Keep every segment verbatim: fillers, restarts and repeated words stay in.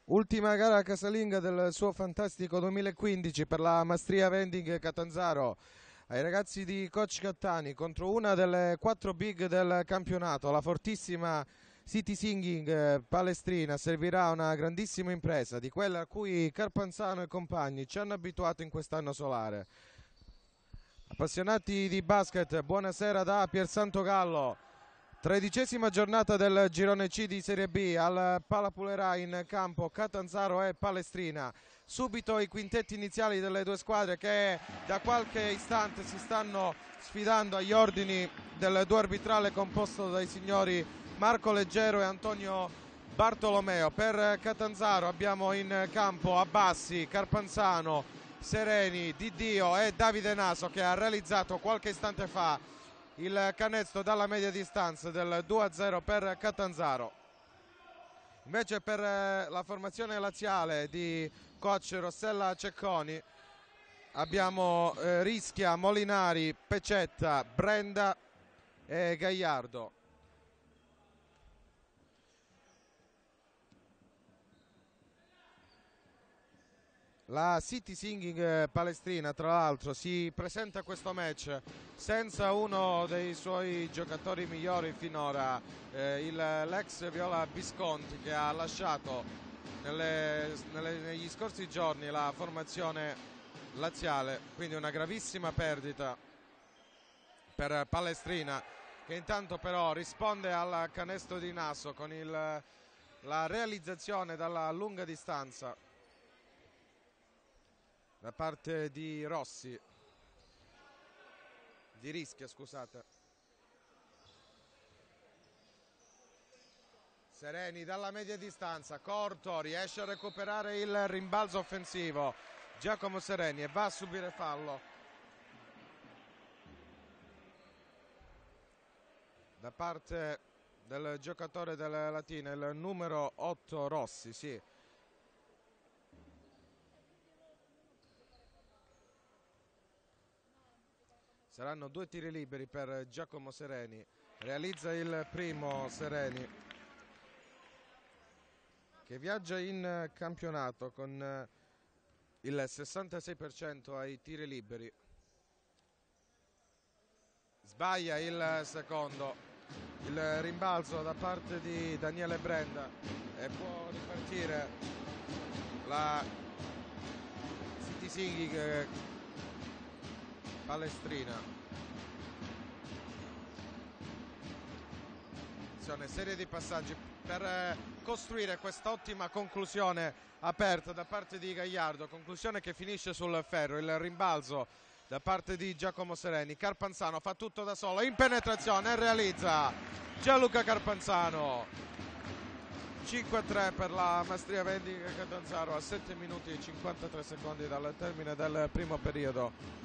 Ultima gara casalinga del suo fantastico duemilaquindici per la Mastria Vending Catanzaro. Ai ragazzi di Coach Cattani contro una delle quattro big del campionato, la fortissima City Singing eh, Palestrina, servirà una grandissima impresa, di quella a cui Carpanzano e compagni ci hanno abituato in quest'anno solare. Appassionati di basket, buonasera da Piersanto Gallo. Tredicesima giornata del girone C di Serie B, al Palapulerà in campo Catanzaro e Palestrina. Subito i quintetti iniziali delle due squadre che da qualche istante si stanno sfidando agli ordini del duo arbitrale composto dai signori Marco Leggero e Antonio Bartolomeo. Per Catanzaro abbiamo in campo Abbassi, Carpanzano, Sereni, Diddio e Davide Naso, che ha realizzato qualche istante fa il canestro dalla media distanza del due a zero per Catanzaro. Invece per la formazione laziale di coach Rossella Cecconi abbiamo eh, Rischia, Molinari, Pecetta, Brenda e Gagliardo. La City Singing Palestrina, tra l'altro, si presenta a questo match senza uno dei suoi giocatori migliori finora, eh, il, l'ex Viola Visconti, che ha lasciato nelle, nelle, negli scorsi giorni la formazione laziale, quindi una gravissima perdita per Palestrina, che intanto però risponde al canestro di Naso con il, la realizzazione dalla lunga distanza da parte di Rossi, di Rischia, scusate. Sereni dalla media distanza, corto, riesce a recuperare il rimbalzo offensivo Giacomo Sereni e va a subire fallo da parte del giocatore della Latina, il numero otto Rossi, sì. Saranno due tiri liberi per Giacomo Sereni. Realizza il primo Sereni, che viaggia in campionato con il sessantasei per cento ai tiri liberi. Sbaglia il secondo, il rimbalzo da parte di Daniele Brenda e può ripartire la City Singing Palestrina. Serie di passaggi per costruire questa ottima conclusione aperta da parte di Gagliardo, conclusione che finisce sul ferro. Il rimbalzo da parte di Giacomo Sereni, Carpanzano fa tutto da solo, in penetrazione e realizza Gianluca Carpanzano. Cinque a tre per la Mastria Vending Catanzaro a sette minuti e cinquantatré secondi dal termine del primo periodo.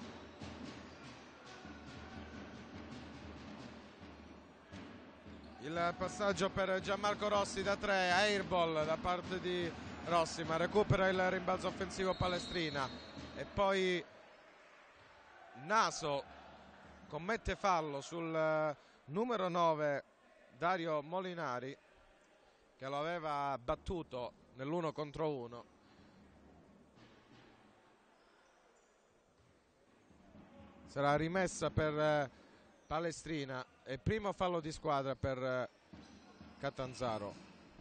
Il passaggio per Gianmarco Rossi da tre, airball da parte di Rossi, ma recupera il rimbalzo offensivo Palestrina. E poi Naso commette fallo sul numero nove Dario Molinari, che lo aveva battuto nell'uno contro uno. Sarà rimessa per Palestrina e primo fallo di squadra per Catanzaro.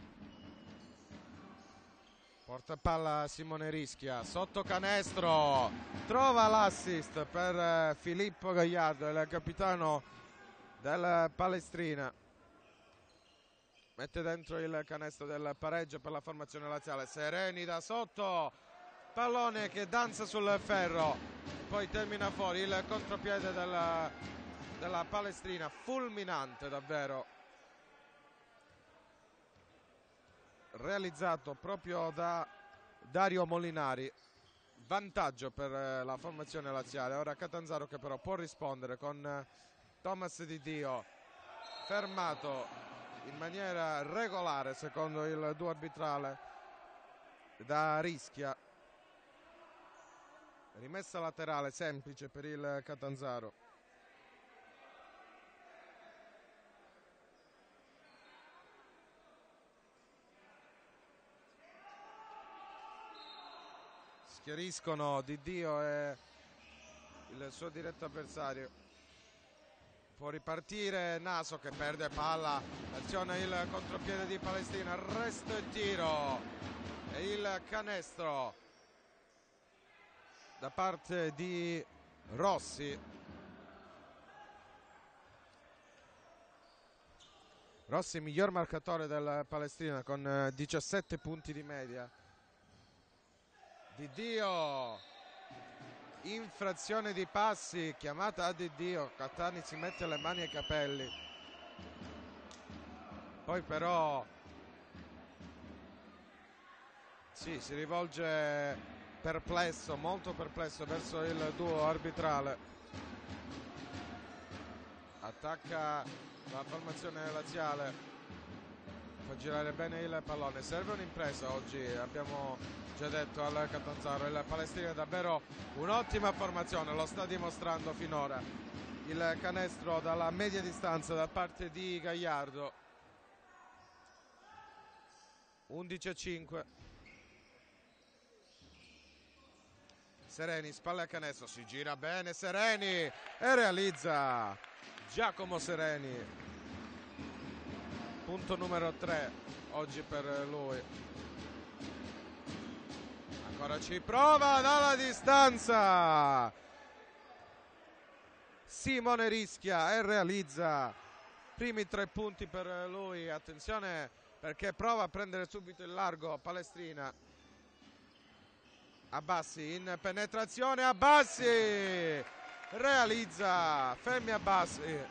Porta palla Simone Rischia, sotto canestro, trova l'assist per Filippo Gagliardo, il capitano del Palestrina. Mette dentro il canestro del pareggio per la formazione laziale. Sereni da sotto, pallone che danza sul ferro, poi termina fuori il contropiede della, della Palestrina, fulminante davvero, realizzato proprio da Dario Molinari. Vantaggio per la formazione laziale. Ora Catanzaro che però può rispondere con Thomas Diddio, fermato in maniera regolare secondo il duo arbitrale da Rischia. Rimessa laterale semplice per il Catanzaro. Schiariscono Di Dio e il suo diretto avversario. Può ripartire Naso che perde palla, aziona il contropiede di Palestina, arresto e tiro e il canestro da parte di Rossi. Rossi miglior marcatore del Palestrina con diciassette punti di media. Di Dio, infrazione di passi, chiamata a Di Dio, Cattani si mette le mani ai capelli, poi però sì, si rivolge perplesso, molto perplesso verso il duo arbitrale. Attacca la formazione laziale, fa girare bene il pallone, serve un'impresa oggi, abbiamo già detto al Catanzaro. Il Palestrina è davvero un'ottima formazione, lo sta dimostrando finora. Il canestro dalla media distanza da parte di Gagliardo. undici a cinque. Sereni, spalle a canestro, si gira bene Sereni e realizza Giacomo Sereni. Punto numero tre oggi per lui. Ancora ci prova dalla distanza Simone Rischia e realizza primi tre punti per lui. Attenzione perché prova a prendere subito il largo Palestrina. Abbassi in penetrazione, Abbassi realizza Femmi Abbassi.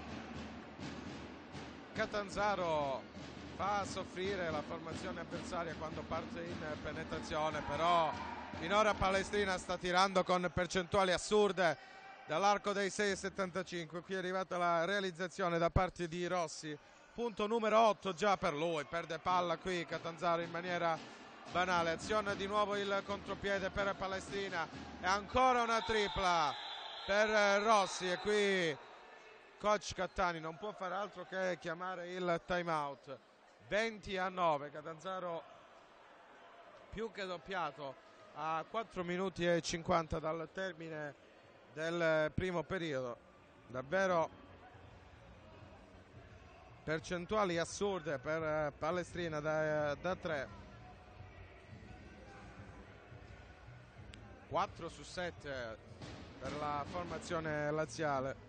Catanzaro fa soffrire la formazione avversaria quando parte in penetrazione, però finora Palestrina sta tirando con percentuali assurde dall'arco dei sei virgola settantacinque. Qui è arrivata la realizzazione da parte di Rossi, punto numero otto già per lui. Perde palla qui Catanzaro in maniera banale, aziona di nuovo il contropiede per Palestrina e ancora una tripla per Rossi, e qui coach Cattani non può fare altro che chiamare il time out. Venti a nove, Catanzaro più che doppiato a quattro minuti e cinquanta dal termine del primo periodo. Davvero percentuali assurde per Palestrina da, da tre. quattro su sette per la formazione laziale,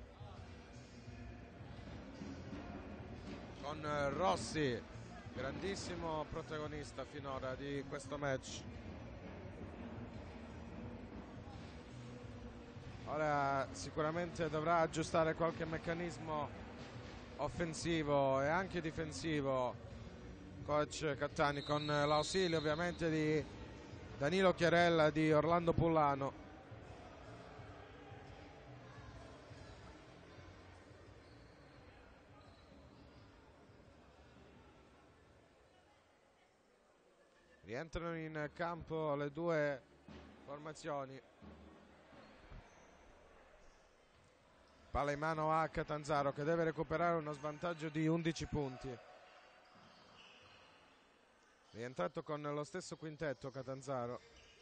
con Rossi grandissimo protagonista finora di questo match. Ora sicuramente dovrà aggiustare qualche meccanismo offensivo e anche difensivo coach Cattani, con l'ausilio ovviamente di Danilo Chiarella e di Orlando Pullano. Rientrano in campo le due formazioni. Palla in mano a Catanzaro che deve recuperare uno svantaggio di undici punti. Rientrato con lo stesso quintetto Catanzaro.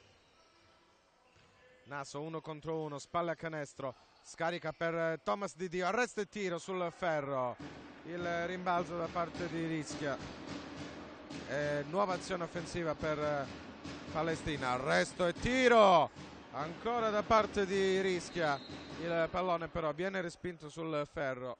Naso uno contro uno, spalle a canestro, scarica per Thomas Di Dio, arresto e tiro sul ferro. Il rimbalzo da parte di Rischia. E nuova azione offensiva per Palestina, arresto e tiro ancora da parte di Rischia. Il pallone però viene respinto sul ferro.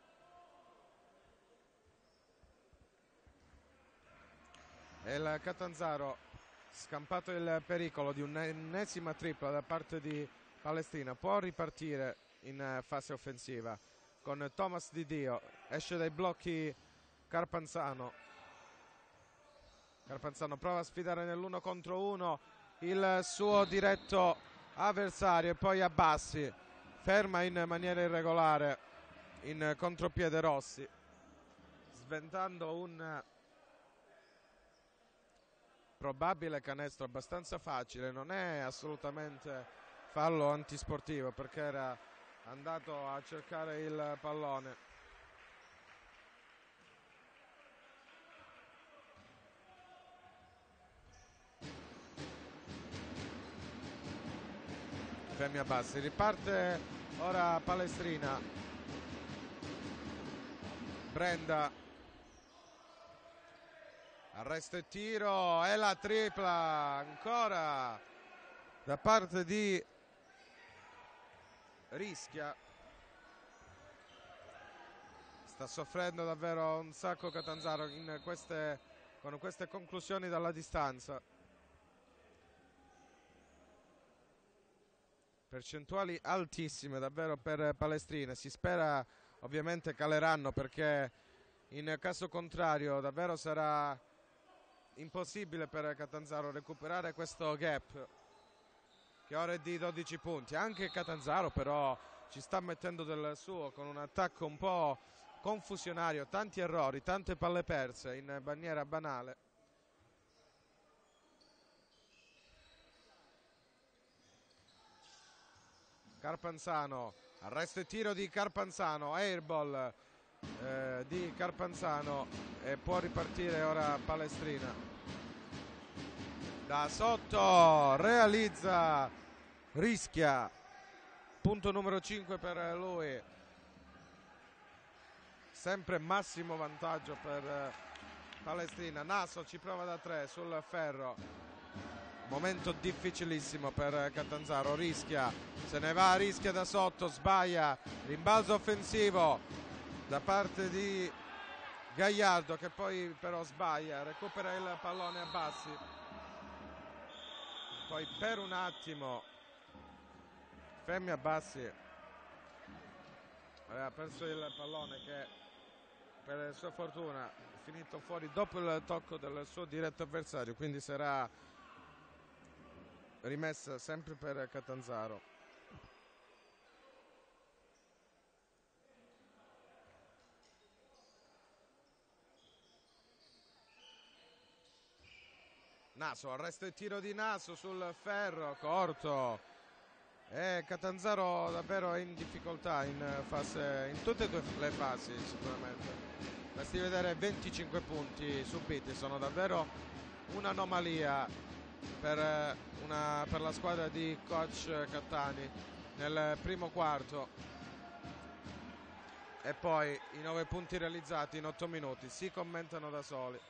E il Catanzaro, scampato il pericolo di un'ennesima tripla da parte di Palestina, può ripartire in fase offensiva con Thomas Di Dio. Esce dai blocchi Carpanzano. Carpanzano prova a sfidare nell'uno contro uno il suo diretto avversario e poi Abbassi ferma in maniera irregolare in contropiede Rossi, sventando un probabile canestro abbastanza facile. Non è assolutamente fallo antisportivo perché era andato a cercare il pallone. Femi Abbassi. Riparte ora Palestrina. Brenda. Arresto e tiro e la tripla ancora da parte di Rischia. Sta soffrendo davvero un sacco Catanzaro in queste, con queste conclusioni dalla distanza. Percentuali altissime davvero per Palestrina. Si spera ovviamente caleranno, perché in caso contrario davvero sarà impossibile per Catanzaro recuperare questo gap, che ora è di dodici punti. Anche Catanzaro però ci sta mettendo del suo con un attacco un po' confusionario, tanti errori, tante palle perse in maniera banale. Carpanzano, arresto e tiro di Carpanzano, airball eh, di Carpanzano, e può ripartire ora Palestrina. Da sotto realizza Rischia, punto numero cinque per lui. Sempre massimo vantaggio per Palestrina. Naso ci prova da tre sul ferro. Momento difficilissimo per Catanzaro. Rischia, se ne va, Rischia da sotto, sbaglia. Rimbalzo offensivo da parte di Gagliardo, che poi però sbaglia. Recupera il pallone Abbassi. Poi per un attimo Femi Abbassi aveva perso il pallone, che per sua fortuna è finito fuori dopo il tocco del suo diretto avversario, quindi sarà rimessa sempre per Catanzaro. Naso, arresto e tiro di Naso sul ferro, corto. E Catanzaro davvero è in difficoltà in, fase, in tutte e due le fasi sicuramente. Basti vedere venticinque punti subiti, sono davvero un'anomalia per, una, per la squadra di coach Cattani nel primo quarto. E poi i nove punti realizzati in otto minuti si commentano da soli.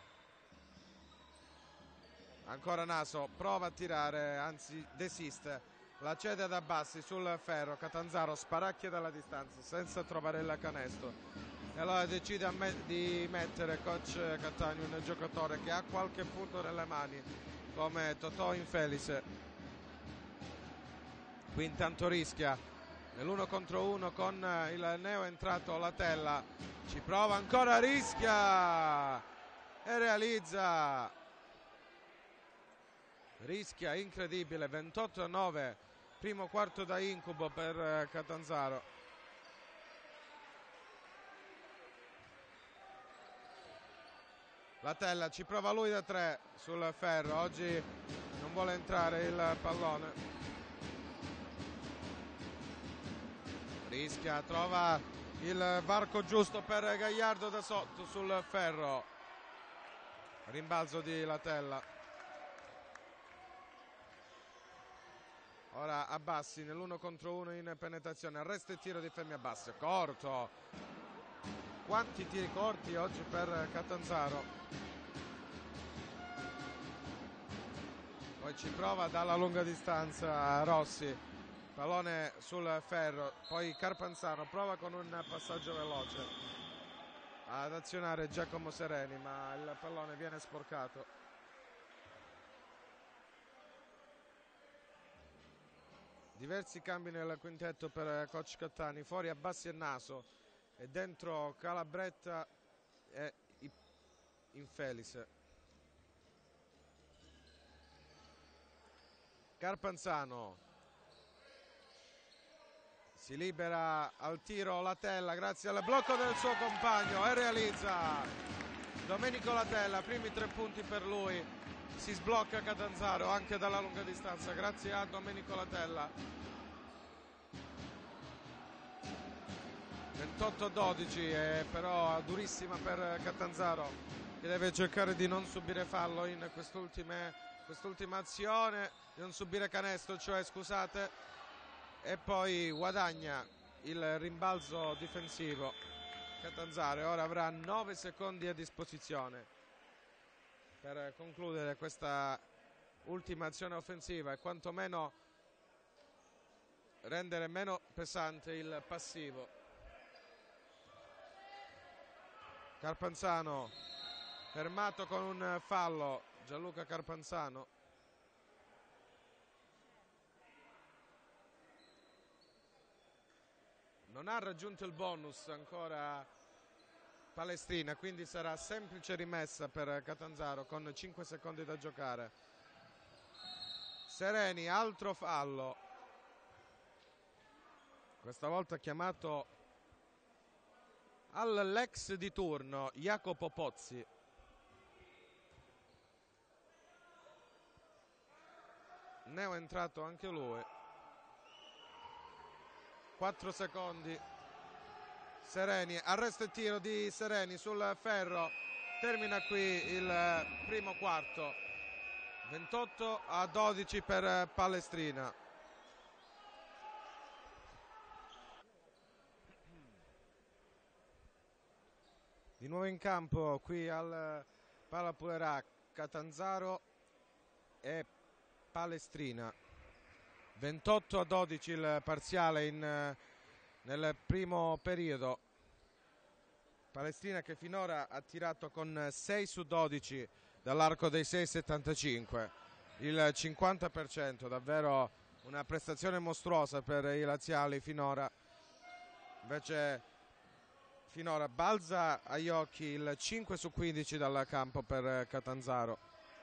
Ancora Naso, prova a tirare, anzi desiste. La cede ad Abbassi sul ferro. Catanzaro sparacchia dalla distanza senza trovare il canestro, e allora decide a me di mettere coach Cattani un giocatore che ha qualche punto nelle mani come Totò Infelice. Qui intanto Rischia nell'uno contro uno con il neo entrato Latella. Ci prova ancora Rischia e realizza. Rischia, incredibile, ventotto a nove, primo quarto da incubo per Catanzaro. Latella ci prova lui da tre sul ferro, oggi non vuole entrare il pallone. Rischia, trova il varco giusto per Gagliardo da sotto sul ferro. Rimbalzo di Latella. Ora Abbassi nell'uno contro uno in penetrazione, arresto e tiro di Femi Abbassi, corto. Quanti tiri corti oggi per Catanzaro. Poi ci prova dalla lunga distanza Rossi, pallone sul ferro, poi Carpanzano prova con un passaggio veloce ad azionare Giacomo Sereni, ma il pallone viene sporcato. Diversi cambi nel quintetto per coach Cattani, fuori Abbassi e Naso e dentro Calabretta e Infelice. Carpanzano si libera al tiro Latella grazie al blocco del suo compagno e realizza Domenico Latella, primi tre punti per lui. Si sblocca Catanzaro anche dalla lunga distanza grazie a Domenico Latella. ventotto a dodici, è però durissima per Catanzaro, che deve cercare di non subire fallo in quest'ultima quest'ultima azione, di non subire canestro, cioè scusate. e poi guadagna il rimbalzo difensivo Catanzaro e ora avrà nove secondi a disposizione per concludere questa ultima azione offensiva e quantomeno rendere meno pesante il passivo. Carpanzano fermato con un fallo, Gianluca Carpanzano. Non ha raggiunto il bonus ancora Palestrina, quindi sarà semplice rimessa per Catanzaro con cinque secondi da giocare. Sereni, altro fallo. Questa volta chiamato all'ex di turno Jacopo Pozzi. Neo è entrato anche lui. quattro secondi. Sereni, arresto e tiro di Sereni sul ferro. Termina qui il primo quarto. ventotto a dodici per Palestrina. Di nuovo in campo qui al Palapulerà Catanzaro e Palestrina. ventotto a dodici il parziale in, nel primo periodo. Palestrina che finora ha tirato con sei su dodici dall'arco dei sei virgola settantacinque, il cinquanta per cento, davvero una prestazione mostruosa per i laziali finora. Invece finora balza agli occhi il cinque su quindici dal campo per Catanzaro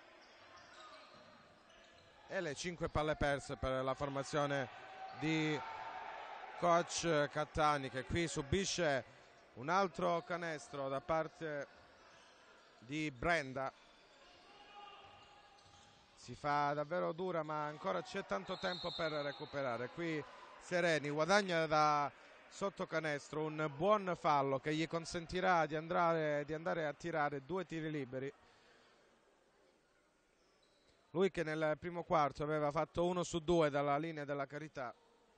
e le cinque palle perse per la formazione di coach Cattani, che qui subisce un altro canestro da parte di Brenda. Si fa davvero dura, ma ancora c'è tanto tempo per recuperare. Qui Sereni guadagna da sotto canestro un buon fallo che gli consentirà di andare, di andare a tirare due tiri liberi. Lui che nel primo quarto aveva fatto uno su due dalla linea della Carità.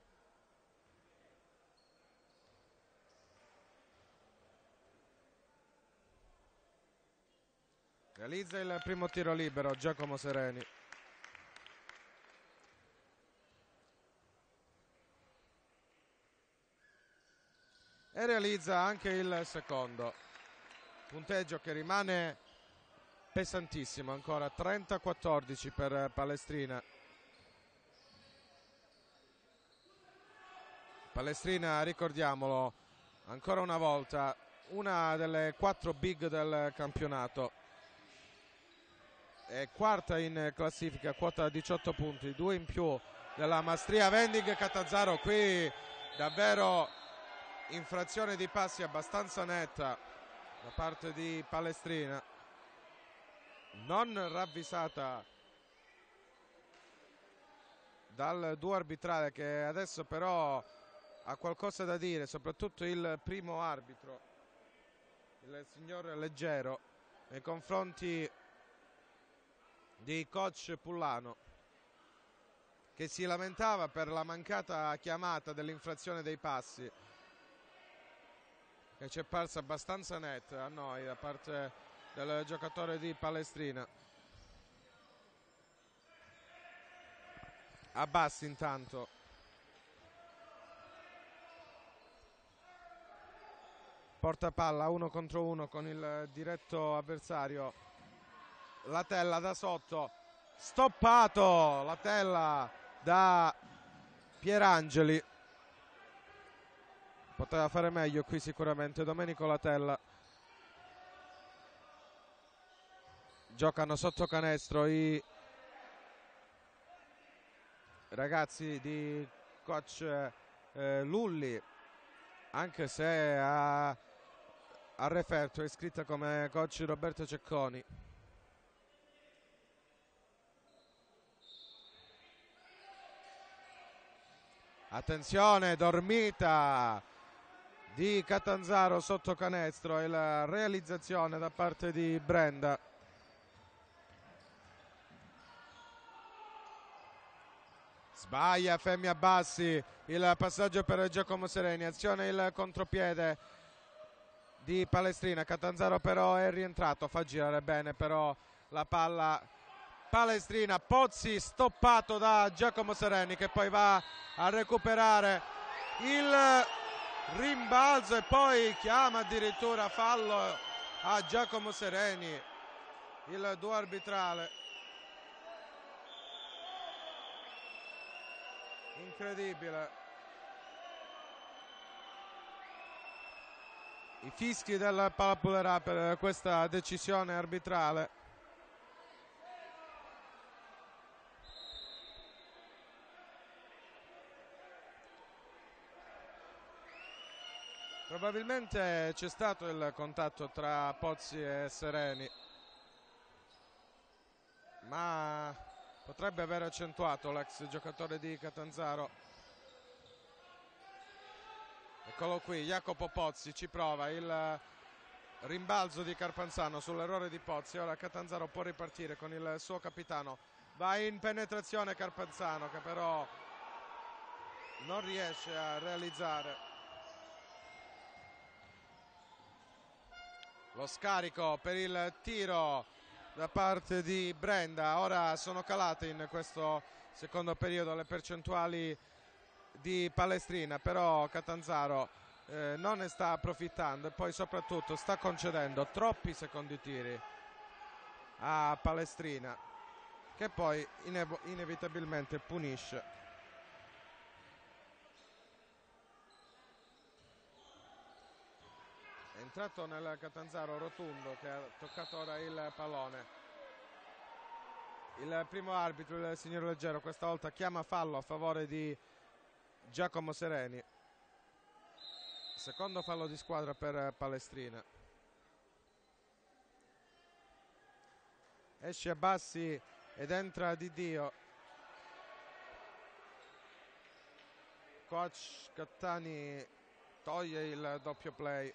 Realizza il primo tiro libero Giacomo Sereni. E realizza anche il secondo. Punteggio che rimane pesantissimo, ancora trenta a quattordici per Palestrina. Palestrina, ricordiamolo, ancora una volta, una delle quattro big del campionato. È quarta in classifica, quota diciotto punti, due in più della Mastria Vending. Catanzaro qui davvero infrazione di passi abbastanza netta da parte di Palestrina, non ravvisata dal duo arbitrale, che adesso però ha qualcosa da dire, soprattutto il primo arbitro, il signor Leggero, nei confronti di coach Pullano, che si lamentava per la mancata chiamata dell'infrazione dei passi, che ci è parsa abbastanza netta a noi da parte del giocatore di Palestrina. Abbassi intanto. Porta palla uno contro uno con il diretto avversario. Latella da sotto. Stoppato Latella da Pierangeli. Poteva fare meglio qui sicuramente Domenico Latella. Giocano sotto canestro i ragazzi di coach eh, Lulli, anche se a, a referto è scritta come coach Roberto Cecconi. Attenzione, dormita di Catanzaro sotto canestro e la realizzazione da parte di Brenda. Sbaglia Femi Abbassi, il passaggio per Giacomo Sereni, azione il contropiede di Palestrina. Catanzaro però è rientrato, fa girare bene però la palla Palestrina. Pozzi stoppato da Giacomo Sereni, che poi va a recuperare il rimbalzo e poi chiama addirittura fallo a Giacomo Sereni. Il duo arbitrale, incredibile. I fischi del Palapulerà per questa decisione arbitrale. Probabilmente c'è stato il contatto tra Pozzi e Sereni, ma potrebbe aver accentuato l'ex giocatore di Catanzaro. Eccolo qui, Jacopo Pozzi ci prova, il rimbalzo di Carpanzano sull'errore di Pozzi. Ora Catanzaro può ripartire con il suo capitano, va in penetrazione Carpanzano, che però non riesce a realizzare. Lo scarico per il tiro da parte di Brenda. Ora sono calate in questo secondo periodo le percentuali di Palestrina, però Catanzaro eh, non ne sta approfittando e poi soprattutto sta concedendo troppi secondi tiri a Palestrina, che poi inev- inevitabilmente punisce. È entrato nel Catanzaro Rotundo, che ha toccato ora il pallone. Il primo arbitro, il signor Leggero, questa volta chiama fallo a favore di Giacomo Sereni. Secondo fallo di squadra per Palestrina. Esce Abbassi ed entra Di Dio. Coach Cattani toglie il doppio play.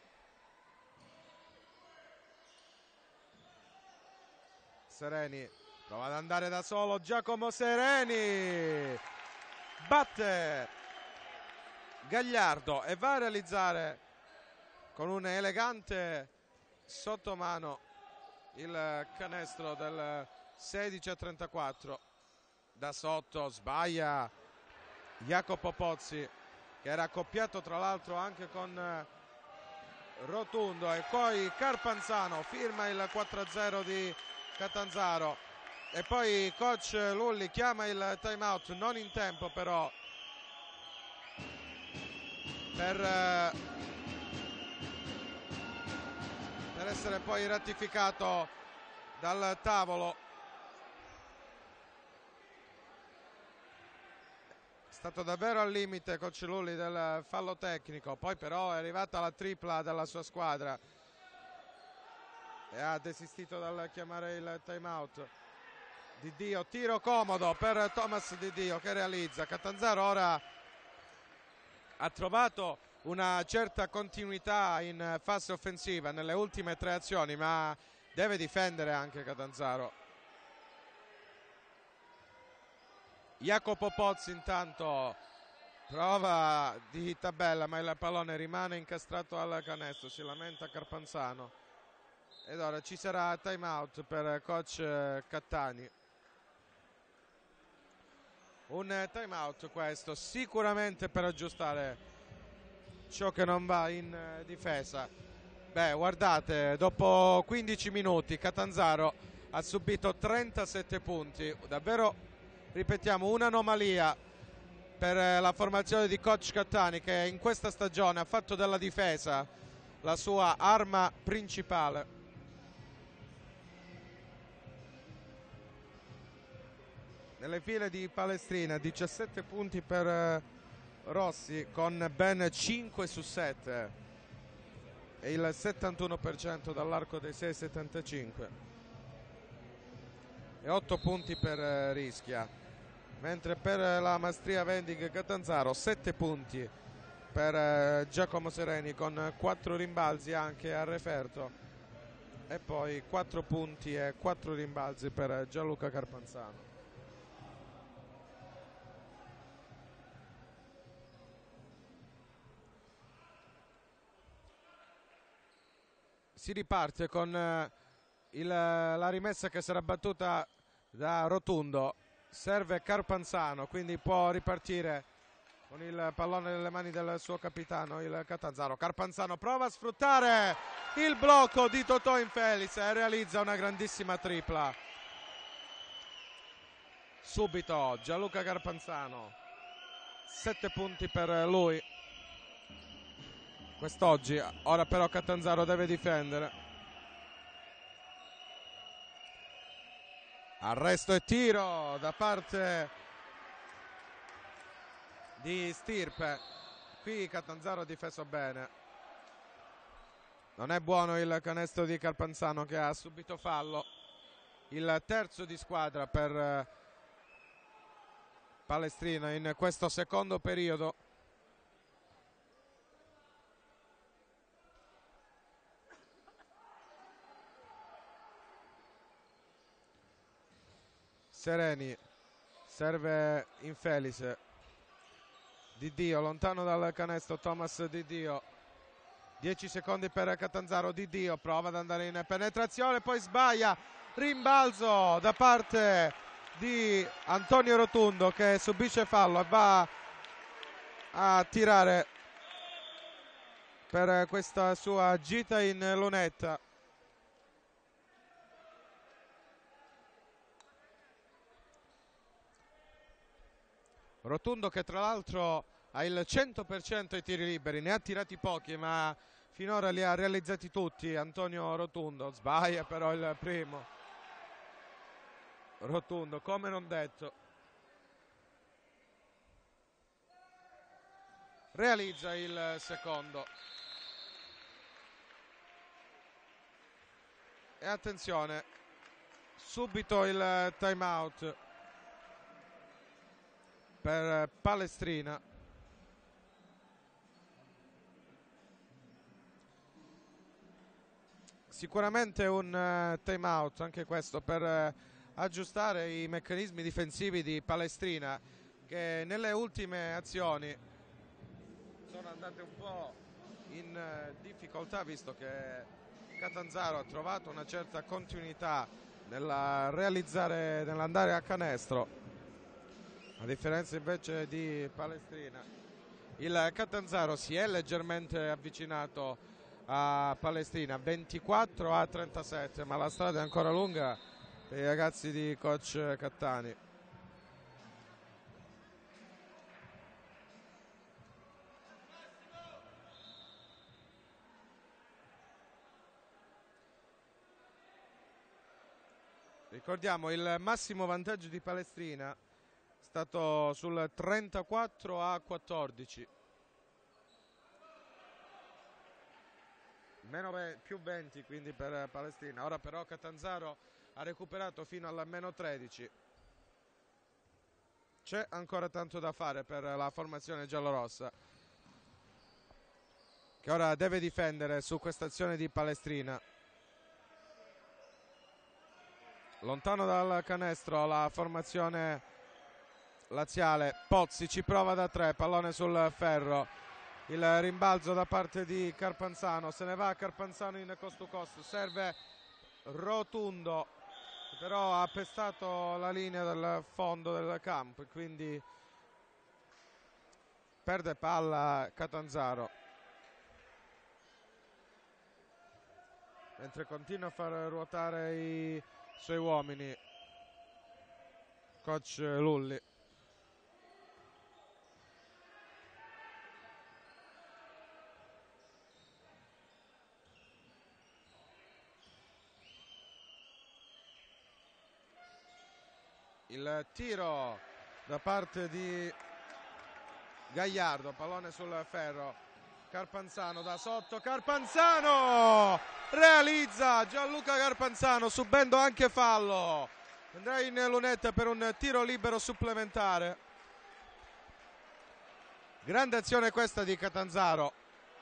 Sereni prova ad andare da solo, Giacomo Sereni batte Gagliardo e va a realizzare con un elegante sottomano il canestro del sedici a trentaquattro. Da sotto sbaglia Jacopo Pozzi, che era accoppiato tra l'altro anche con Rotundo, e poi Carpanzano firma il quattro a zero di Catanzaro. E poi coach Lulli chiama il time out, non in tempo però, per, per essere poi ratificato dal tavolo. È stato davvero al limite coach Lulli del fallo tecnico, poi però è arrivata la tripla della sua squadra e ha desistito dal chiamare il time out. Di Dio, tiro comodo per Thomas Di Dio, che realizza. Catanzaro ora ha trovato una certa continuità in fase offensiva nelle ultime tre azioni, ma deve difendere anche Catanzaro. Jacopo Pozzi intanto prova di tabella, ma il pallone rimane incastrato al canestro. Si lamenta Carpanzano ed ora ci sarà time out per coach Cattani. Un time out questo sicuramente per aggiustare ciò che non va in difesa. Beh, guardate, dopo quindici minuti Catanzaro ha subito trentasette punti, davvero, ripetiamo, un'anomalia per la formazione di coach Cattani, che in questa stagione ha fatto della difesa la sua arma principale. Nelle file di Palestrina diciassette punti per Rossi con ben cinque su sette e il settantuno per cento dall'arco dei sei virgola settantacinque, e otto punti per Rischia, mentre per la Mastria Vendig Catanzaro sette punti per Giacomo Sereni con quattro rimbalzi anche a referto, e poi quattro punti e quattro rimbalzi per Gianluca Carpanzano. si riparte con eh, il, la rimessa che sarà battuta da Rotundo. Serve Carpanzano, quindi può ripartire con il pallone nelle mani del suo capitano, il Catanzaro. Carpanzano prova a sfruttare il blocco di Totò Infelice e realizza una grandissima tripla. Subito Gianluca Carpanzano, sette punti per lui quest'oggi. Ora però Catanzaro deve difendere. Arresto e tiro da parte di Stirpe. Qui Catanzaro ha difeso bene. Non è buono il canestro di Carpanzano, che ha subito fallo. Il terzo di squadra per Palestrina in questo secondo periodo. Sereni, serve Infelice. Di Dio lontano dal canestro, Thomas Di Dio. dieci secondi per Catanzaro. Di Dio prova ad andare in penetrazione, poi sbaglia. Rimbalzo da parte di Antonio Rotundo, che subisce fallo e va a tirare per questa sua gita in lunetta. Rotundo, che tra l'altro ha il cento per cento ai tiri liberi, ne ha tirati pochi ma finora li ha realizzati tutti. Antonio Rotundo sbaglia però il primo. Rotundo, come non detto, realizza il secondo. E attenzione, subito il time out per Palestrina. Sicuramente un uh, time out anche questo per uh, aggiustare i meccanismi difensivi di Palestrina, che nelle ultime azioni sono andate un po' in uh, difficoltà, visto che Catanzaro ha trovato una certa continuità nella realizzare, nell'andare a canestro, a differenza invece di Palestrina. Il Catanzaro si è leggermente avvicinato a Palestrina, ventiquattro a trentasette, ma la strada è ancora lunga per i ragazzi di coach Cattani. Ricordiamo, il massimo vantaggio di Palestrina è stato sul trentaquattro a quattordici. Meno più venti quindi per Palestrina. Ora però Catanzaro ha recuperato fino alla meno tredici. C'è ancora tanto da fare per la formazione giallorossa, che ora deve difendere su questa azione di Palestrina. Lontano dal canestro la formazione laziale. Pozzi ci prova da tre, pallone sul ferro. Il rimbalzo da parte di Carpanzano, se ne va Carpanzano in cost to cost, serve Rotundo, però ha pestato la linea del fondo del campo e quindi perde palla Catanzaro, mentre continua a far ruotare i suoi uomini coach Lulli. Il tiro da parte di Gagliardo, pallone sul ferro. Carpanzano da sotto, Carpanzano realizza Gianluca Carpanzano, subendo anche fallo. Andrà in lunetta per un tiro libero supplementare. Grande azione questa di Catanzaro.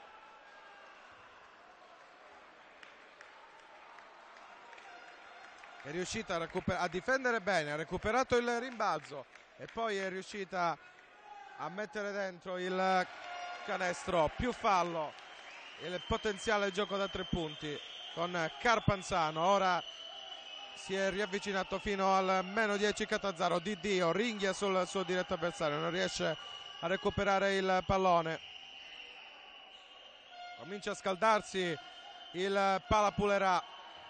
È riuscita a, a difendere bene, ha recuperato il rimbalzo e poi è riuscita a mettere dentro il canestro. Più fallo, il potenziale gioco da tre punti con Carpanzano. Ora si è riavvicinato fino al meno dieci Catanzaro. Di Dio ringhia sul suo diretto avversario, non riesce a recuperare il pallone. Comincia a scaldarsi il Palapulerà.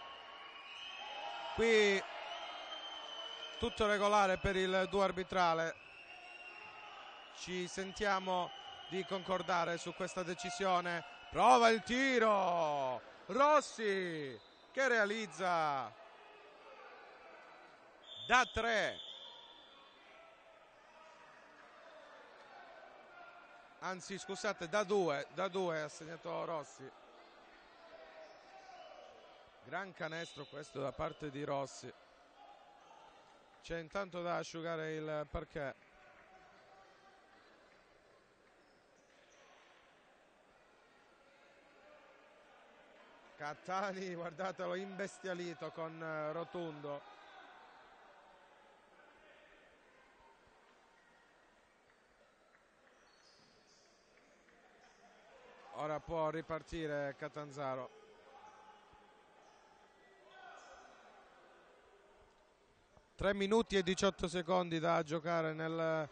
Qui tutto regolare per il duo arbitrale. Ci sentiamo di concordare su questa decisione. Prova il tiro, Rossi che realizza da tre, anzi scusate, da due, da due ha segnato Rossi. Gran canestro questo da parte di Rossi. C'è intanto da asciugare il parquet. Cattani, guardatelo, imbestialito con Rotundo. Ora può ripartire Catanzaro. tre minuti e diciotto secondi da giocare nel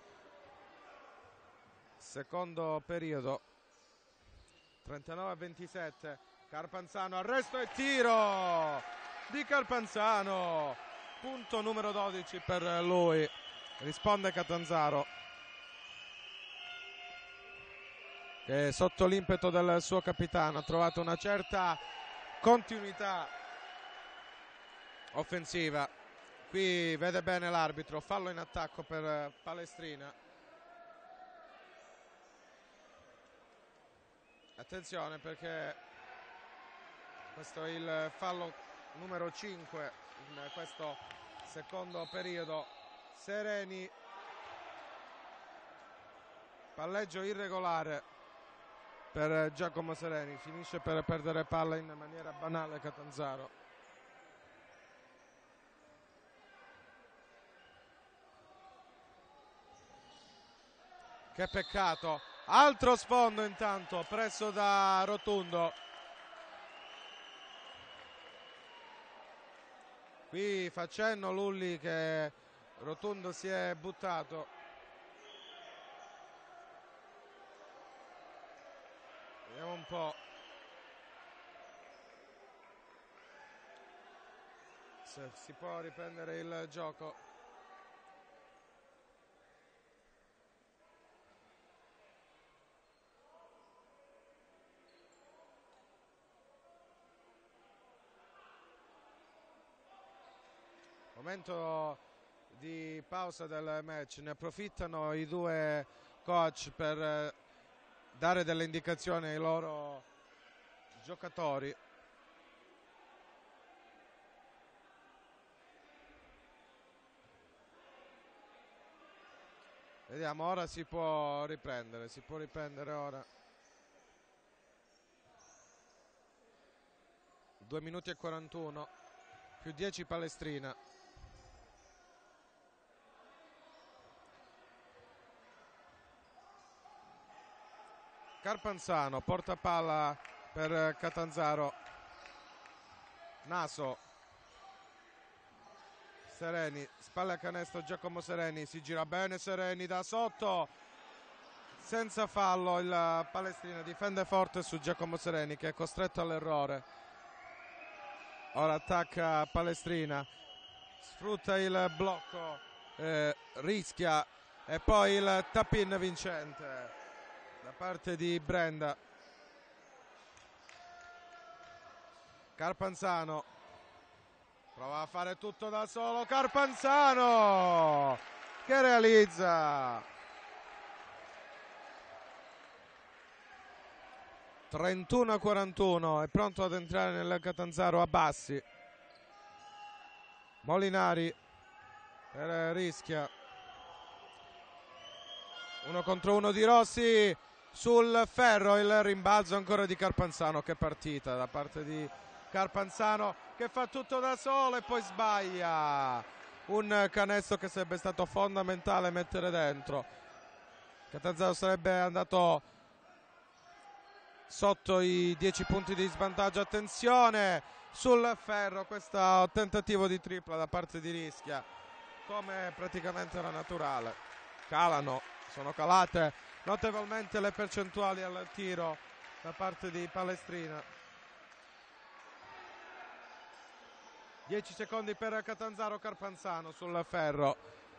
secondo periodo. trentanove a ventisette. Carpanzano, arresto e tiro di Carpanzano. Punto numero dodici per lui. Risponde Catanzaro, che sotto l'impeto del suo capitano ha trovato una certa continuità offensiva. Qui vede bene l'arbitro, fallo in attacco per Palestrina. Attenzione perché questo è il fallo numero cinque in questo secondo periodo. Sereni, palleggio irregolare per Giacomo Sereni, finisce per perdere palla in maniera banale Catanzaro. Che peccato, altro sfondo intanto preso da Rotundo. Qui fa cenno Lulli che Rotundo si è buttato. Vediamo un po' se si può riprendere il gioco. Momento di pausa del match, ne approfittano i due coach per dare delle indicazioni ai loro giocatori. Vediamo, ora si può riprendere, si può riprendere ora. due minuti e quarantuno, più dieci Palestrina. Carpanzano porta palla per Catanzaro. Naso, Sereni, spalle a canestro Giacomo Sereni, si gira bene Sereni da sotto, senza fallo il Palestrina, difende forte su Giacomo Sereni che è costretto all'errore. Ora attacca Palestrina, sfrutta il blocco, eh, rischia e poi il tap-in vincente da parte di Brenda. Carpanzano prova a fare tutto da solo, Carpanzano che realizza trentuno a quarantuno, è pronto ad entrare nel Catanzaro a Bassi. Molinari per rischia, uno contro uno di Rossi sul ferro, il rimbalzo ancora di Carpanzano. Che partita da parte di Carpanzano che fa tutto da solo e poi sbaglia un canestro che sarebbe stato fondamentale mettere dentro. Catanzaro sarebbe andato sotto i dieci punti di svantaggio. Attenzione sul ferro, questo tentativo di tripla da parte di Rischia, come praticamente era naturale. Calano, sono calate notevolmente le percentuali al tiro da parte di Palestrina. dieci secondi per Catanzaro. Carpanzano sul ferro,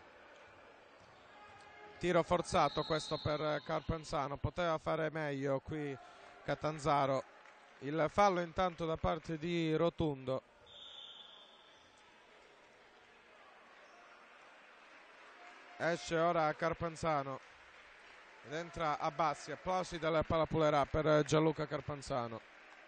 tiro forzato questo per Carpanzano, poteva fare meglio qui Catanzaro. Il fallo intanto da parte di Rotundo. Esce ora Carpanzano ed entra Abbassi. Applausi dalla Palapulerà per Gianluca Carpanzano.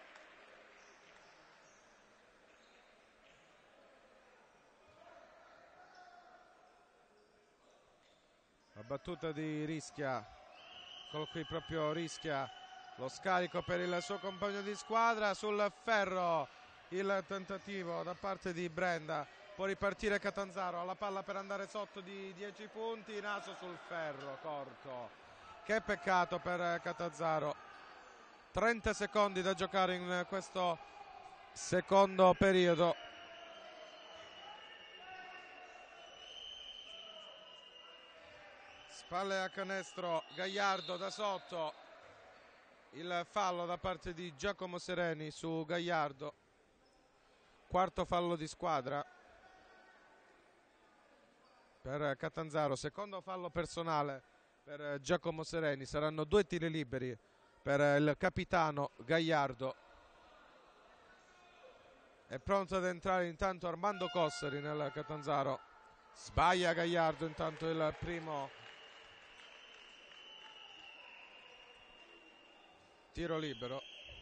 La battuta di Rischia, eccolo qui proprio Rischia, lo scarico per il suo compagno di squadra. Sul ferro il tentativo da parte di Brenda, può ripartire Catanzaro, ha la palla per andare sotto di dieci punti, Naso sul ferro, corto. Che peccato per Catanzaro. trenta secondi da giocare in questo secondo periodo. Spalle a canestro, Gagliardo da sotto, il fallo da parte di Giacomo Sereni su Gagliardo, quarto fallo di squadra per Catanzaro, secondo fallo personale per Giacomo Sereni. Saranno due tiri liberi per il capitano Gagliardo. È pronto ad entrare intanto Armando Cosseri nel Catanzaro, sbaglia Gagliardo intanto il primo tiro libero.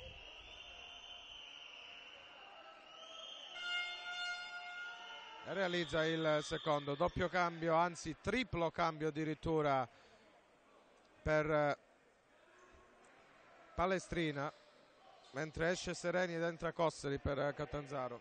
E realizza il secondo, doppio cambio, anzi triplo cambio addirittura per Palestrina, mentre esce Sereni ed entra Cosseri per Catanzaro.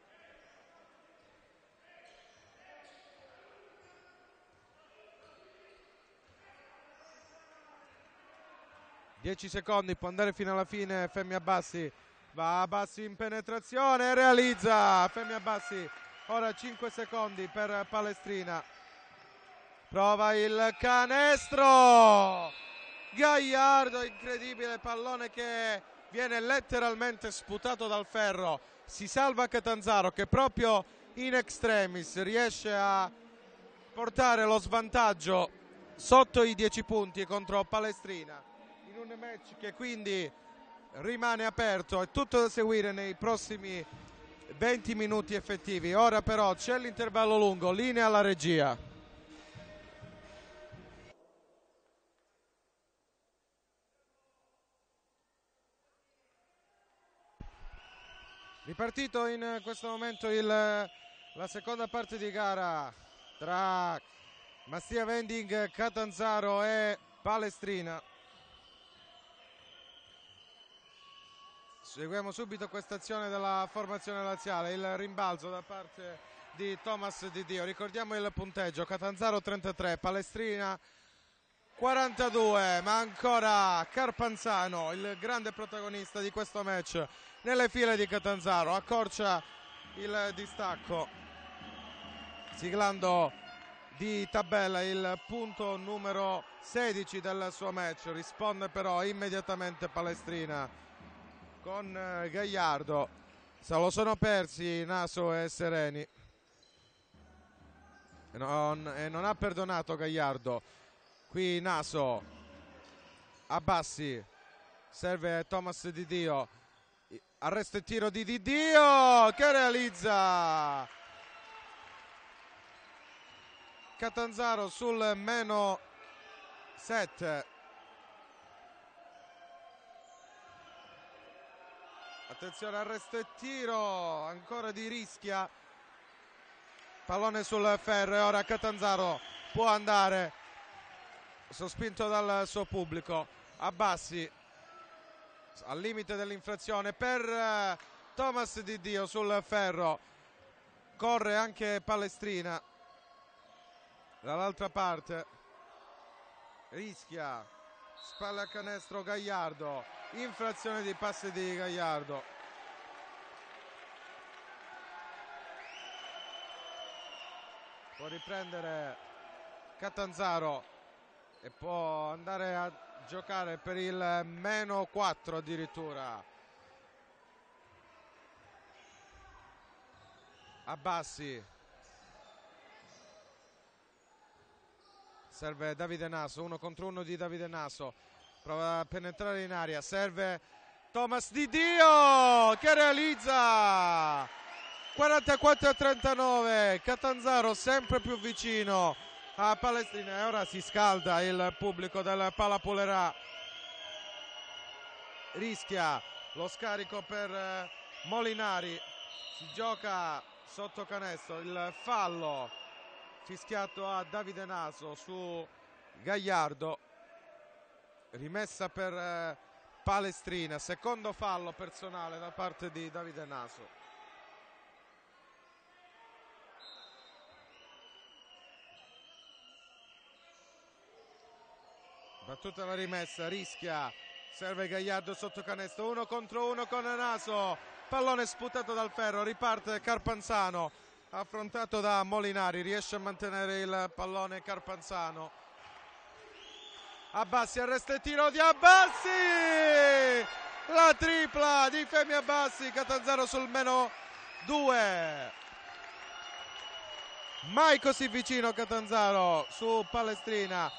dieci secondi, può andare fino alla fine Femi Abbassi, va Abbassi in penetrazione e realizza Femi Abbassi. Ora cinque secondi per Palestrina, prova il canestro, Gagliardo, incredibile pallone che viene letteralmente sputato dal ferro. Si salva Catanzaro che proprio in extremis riesce a portare lo svantaggio sotto i dieci punti contro Palestrina, in un match che quindi rimane aperto. È tutto da seguire nei prossimi venti minuti effettivi. Ora però c'è l'intervallo lungo, linea alla regia. Ripartito in questo momento il, la seconda parte di gara tra Mastia Vending, Catanzaro e Palestrina. Seguiamo subito questa azione della formazione laziale, il rimbalzo da parte di Thomas Di Dio. Ricordiamo il punteggio: Catanzaro trentatré, Palestrina quarantadue, ma ancora Carpanzano, il grande protagonista di questo match, nelle file di Catanzaro, accorcia il distacco, siglando di tabella il punto numero sedici del suo match. Risponde però immediatamente Palestrina con Gagliardo. Se lo sono persi Naso e Sereni e non, e non ha perdonato Gagliardo. Qui Naso, Abbassi, serve Thomas Di Dio, arresto e tiro di Di Dio che realizza Catanzaro sul meno sette. Attenzione, arresto e tiro ancora di Rischia, pallone sul ferro e ora Catanzaro può andare, sospinto dal suo pubblico. Abbassi al limite dell'infrazione per Thomas Di Dio sul ferro, corre anche Palestrina dall'altra parte. Rischia, Spalle a canestro Gagliardo, infrazione di passi di Gagliardo. Può riprendere Catanzaro e può andare a giocare per il meno quattro addirittura. Abbassi, serve Davide Naso, uno contro uno di Davide Naso, prova a penetrare in aria, serve Thomas Di Dio che realizza quarantaquattro a trentanove. Catanzaro sempre più vicino a Palestrina e ora si scalda il pubblico del Palapulerà. Rischia lo scarico per Molinari, si gioca sotto canestro, il fallo fischiato a Davide Naso su Gagliardo, rimessa per Palestrina, secondo fallo personale da parte di Davide Naso. Battuta la rimessa, rischia, serve Gagliardo sotto canestro, uno contro uno con Naso, pallone sputato dal ferro, riparte Carpanzano, affrontato da Molinari, riesce a mantenere il pallone Carpanzano. Abbassi, arresta il tiro di Abbassi, la tripla di Femi Abbassi, Catanzaro sul meno due. Mai così vicino Catanzaro su Palestrina.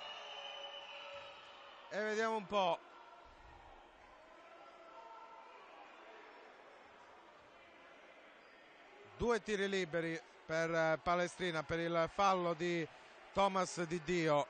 E vediamo un po'. Due tiri liberi per Palestrina per il fallo di Thomas Di Dio.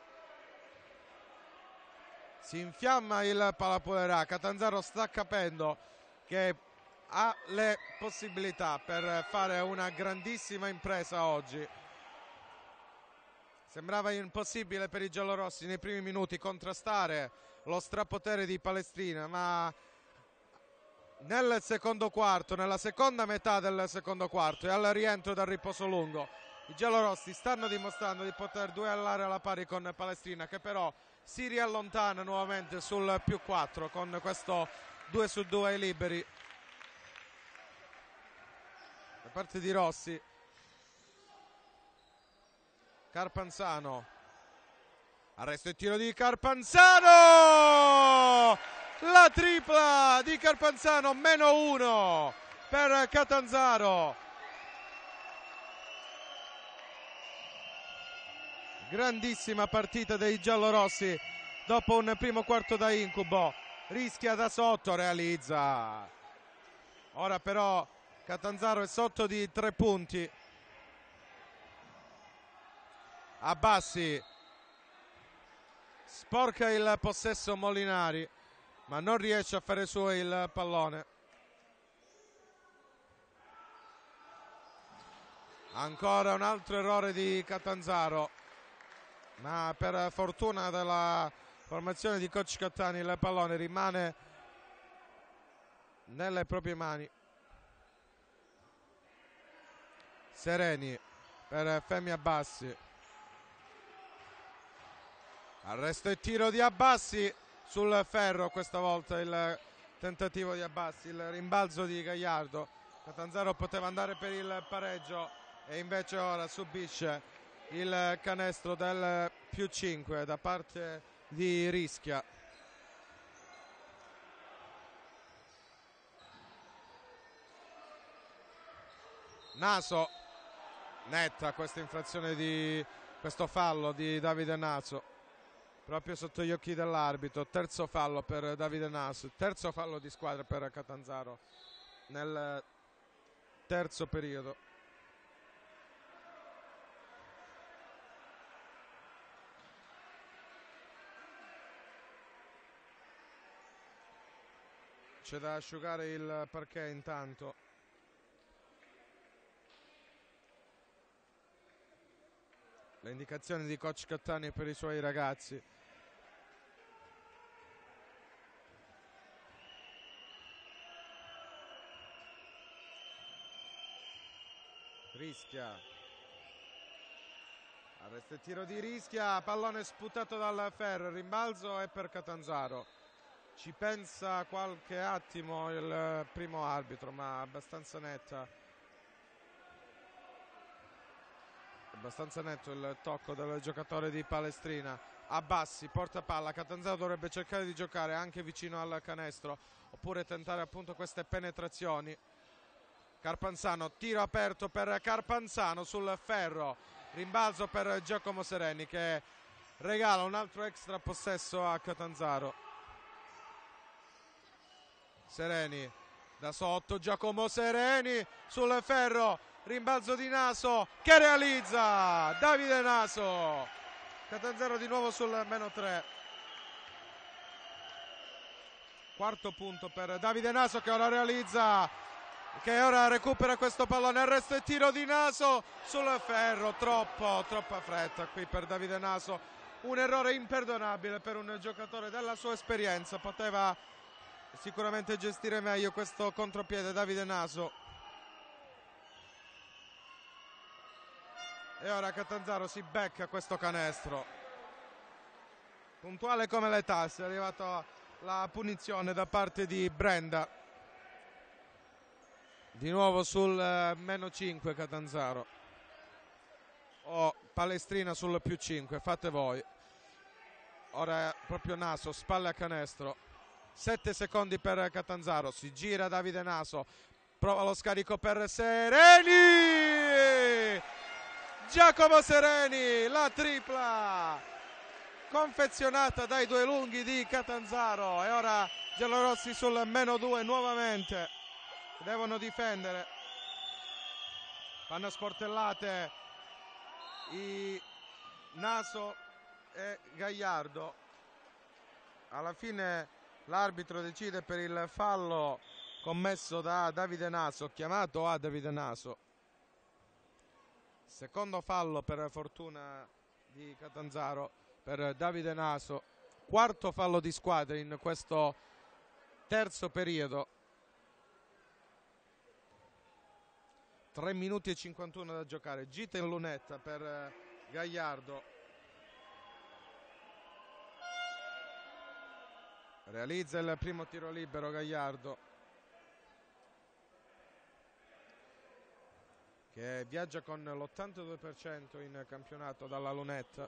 Si infiamma il Palapulerà, Catanzaro sta capendo che ha le possibilità per fare una grandissima impresa oggi. Sembrava impossibile per i giallorossi nei primi minuti contrastare lo strapotere di Palestrina, ma nel secondo quarto, nella seconda metà del secondo quarto e al rientro dal riposo lungo, i giallorossi stanno dimostrando di poter duellare alla pari con Palestrina, che però si riallontana nuovamente sul più quattro con questo due su due ai liberi da parte di Rossi. Carpanzano, arresto e tiro di Carpanzano, la tripla di Carpanzano, meno uno per Catanzaro. Grandissima partita dei giallorossi dopo un primo quarto da incubo, rischia da sotto, realizza. Ora però Catanzaro è sotto di tre punti. Abbassi, sporca il possesso Molinari, ma non riesce a fare suo il pallone. Ancora un altro errore di Catanzaro, ma per fortuna della formazione di coach Cattani il pallone rimane nelle proprie mani. Sereni per Femi Abbassi, arresto e tiro di Abbassi sul ferro, questa volta il tentativo di Abbassi, il rimbalzo di Gagliardo. Catanzaro poteva andare per il pareggio e invece ora subisce il canestro del più cinque da parte di Rischia. Naso, netta questa infrazione di questo fallo di Davide Naso, proprio sotto gli occhi dell'arbitro. Terzo fallo per Davide Naso, terzo fallo di squadra per Catanzaro nel terzo periodo. C'è da asciugare il parquet intanto. Le indicazioni di coach Cattani per i suoi ragazzi. Rischia, Arresto e tiro di Rischia, pallone sputato dal Ferro, rimbalzo è per Catanzaro. Ci pensa qualche attimo il primo arbitro, ma abbastanza netta. Abbastanza netto il tocco del giocatore di Palestrina. Abbassi, porta palla, Catanzaro dovrebbe cercare di giocare anche vicino al canestro, oppure tentare appunto queste penetrazioni. Carpanzano, tiro aperto per Carpanzano sul Ferro, rimbalzo per Giacomo Sereni che regala un altro extra possesso a Catanzaro. Sereni da sotto, Giacomo Sereni sul Ferro, rimbalzo di Naso che realizza Davide Naso. Catanzaro di nuovo sul meno tre. Quarto punto per Davide Naso che ora realizza, che ora recupera questo pallone. Arresto e tiro di Naso sul Ferro, troppo, troppa fretta qui per Davide Naso. Un errore imperdonabile per un giocatore della sua esperienza. Poteva sicuramente gestire meglio questo contropiede Davide Naso. E ora Catanzaro si becca questo canestro. Puntuale come le tasse, è arrivata la punizione da parte di Brenda. Di nuovo sul eh, meno cinque Catanzaro. O Palestrina sul più cinque, fate voi. Ora è proprio Naso, spalle a canestro. sette secondi per Catanzaro, si gira Davide Naso, prova lo scarico per Sereni. Giacomo Sereni, la tripla confezionata dai due lunghi di Catanzaro. E ora giallorossi sul meno due nuovamente, devono difendere. Fanno sportellate i Naso e Gagliardo. Alla fine l'arbitro decide per il fallo commesso da Davide Naso, chiamato a Davide Naso. Secondo fallo per fortuna di Catanzaro per Davide Naso. Quarto fallo di squadra in questo terzo periodo. tre minuti e cinquantuno da giocare. Gita in lunetta per Gagliardo. Realizza il primo tiro libero Gagliardo, che viaggia con l'ottantadue per cento in campionato dalla lunetta.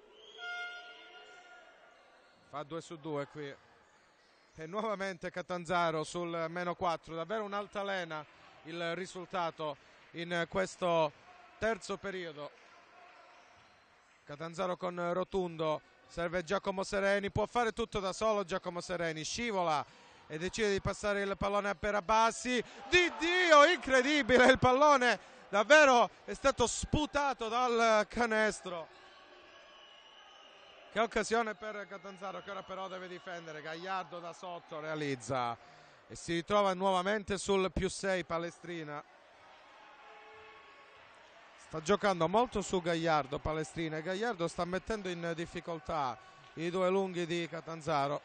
Fa due su due qui. E nuovamente Catanzaro sul meno quattro. Davvero un'altalena il risultato in questo terzo periodo. Catanzaro con Rotundo, serve Giacomo Sereni, può fare tutto da solo Giacomo Sereni, scivola e decide di passare il pallone per Abbassi. Di Dio, incredibile, il pallone davvero è stato sputato dal canestro. Che occasione per Catanzaro, che ora però deve difendere. Gagliardo da sotto realizza e si ritrova nuovamente sul più sei Palestrina. Sta giocando molto su Gagliardo Palestrina e Gagliardo sta mettendo in difficoltà i due lunghi di Catanzaro.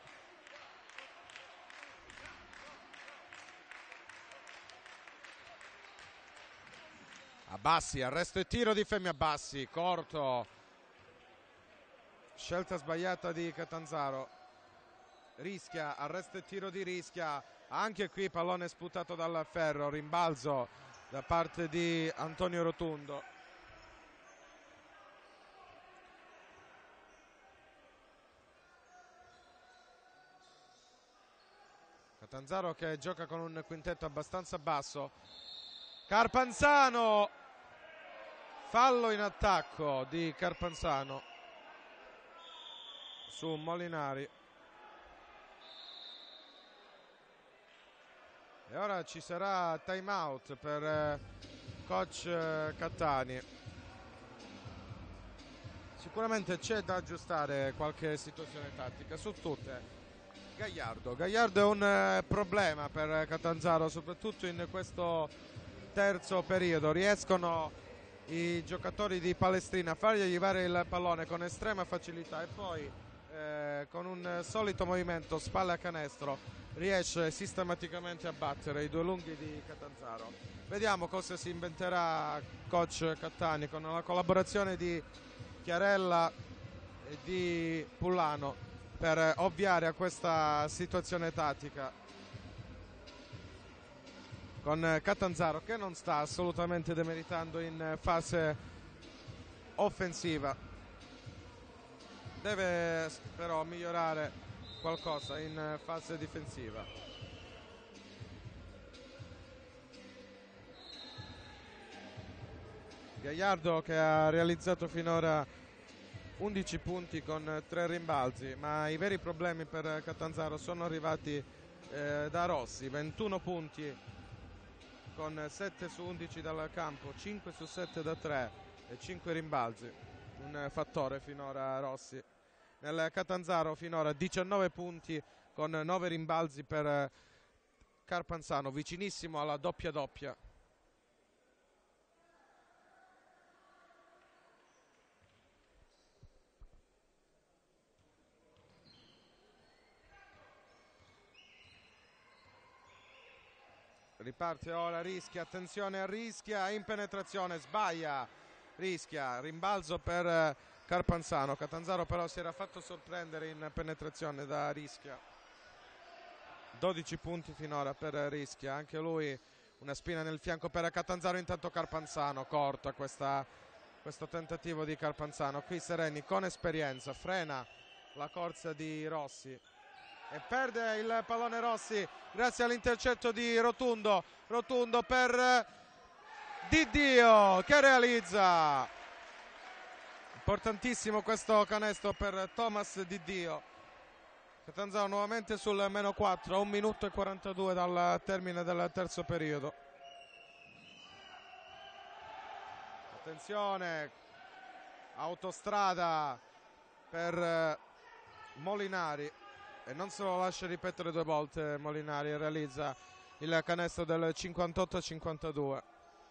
Abbassi, arresto e tiro di Femi Abbassi, corto. Scelta sbagliata di Catanzaro. Rischia, arresto e tiro di Rischia. Anche qui pallone sputato dal Ferro, rimbalzo da parte di Antonio Rotundo. Catanzaro che gioca con un quintetto abbastanza basso. Carpanzano, fallo in attacco di Carpanzano su Molinari. E ora ci sarà time out per eh, coach eh, Cattani. Sicuramente c'è da aggiustare qualche situazione tattica su tutte. Gagliardo, Gagliardo è un eh, problema per Catanzaro, soprattutto in questo terzo periodo. Riescono i giocatori di Palestrina a fargli arrivare il pallone con estrema facilità e poi eh, con un solito movimento spalle a canestro riesce sistematicamente a battere i due lunghi di Catanzaro. Vediamo cosa si inventerà coach Cattani con la collaborazione di Chiarella e di Pullano per ovviare a questa situazione tattica, con Catanzaro che non sta assolutamente demeritando in fase offensiva. Deve però migliorare qualcosa in fase difensiva. Gagliardo che ha realizzato finora undici punti con tre rimbalzi, ma i veri problemi per Catanzaro sono arrivati eh, da Rossi. ventuno punti con sette su undici dal campo, cinque su sette da tre e cinque rimbalzi. Un fattore finora Rossi. Nel Catanzaro finora diciannove punti con nove rimbalzi per Carpanzano, vicinissimo alla doppia doppia. Riparte ora Rischia, attenzione a Rischia, in penetrazione, sbaglia Rischia, rimbalzo per Carpanzano. Catanzaro però si era fatto sorprendere in penetrazione da Rischia. dodici punti finora per Rischia, anche lui una spina nel fianco per Catanzaro. Intanto Carpanzano, corta questa, questo tentativo di Carpanzano. Qui Sereni con esperienza frena la corsa di Rossi e perde il pallone Rossi grazie all'intercetto di Rotundo. Rotundo per Diddio che realizza. Importantissimo questo canestro per Thomas Diddio. Catanzaro nuovamente sul meno quattro, a un minuto e quarantadue dal termine del terzo periodo. Attenzione, autostrada per Molinari e non se lo lascia ripetere due volte. Molinari realizza il canestro del cinquantotto a cinquantadue.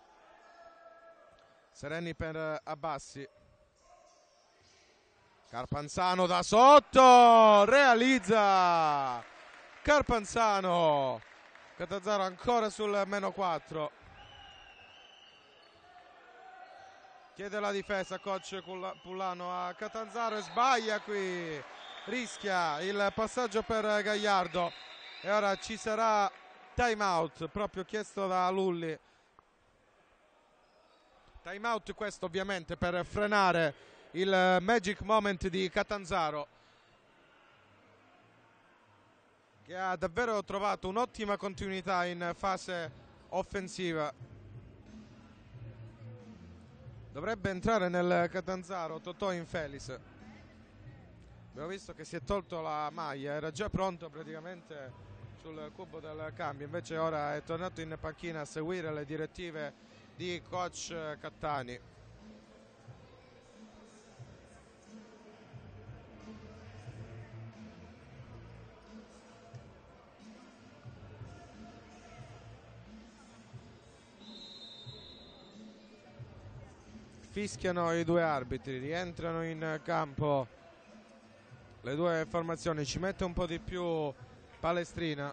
Sereni per Abbassi. Carpanzano da sotto, realizza Carpanzano. Catanzaro ancora sul meno quattro. Chiede la difesa coach Pullano a Catanzaro e sbaglia qui. Rischia il passaggio per Gagliardo e ora ci sarà time out proprio chiesto da Lulli. Time out questo ovviamente per frenare il magic moment di Catanzaro, che ha davvero trovato un'ottima continuità in fase offensiva. Dovrebbe entrare nel Catanzaro Totò Infelis. Abbiamo visto che si è tolto la maglia, era già pronto praticamente sul cubo del cambio, invece ora è tornato in panchina a seguire le direttive di coach Cattani. Fischiano i due arbitri, rientrano in campo le due formazioni, ci mette un po' di più Palestrina.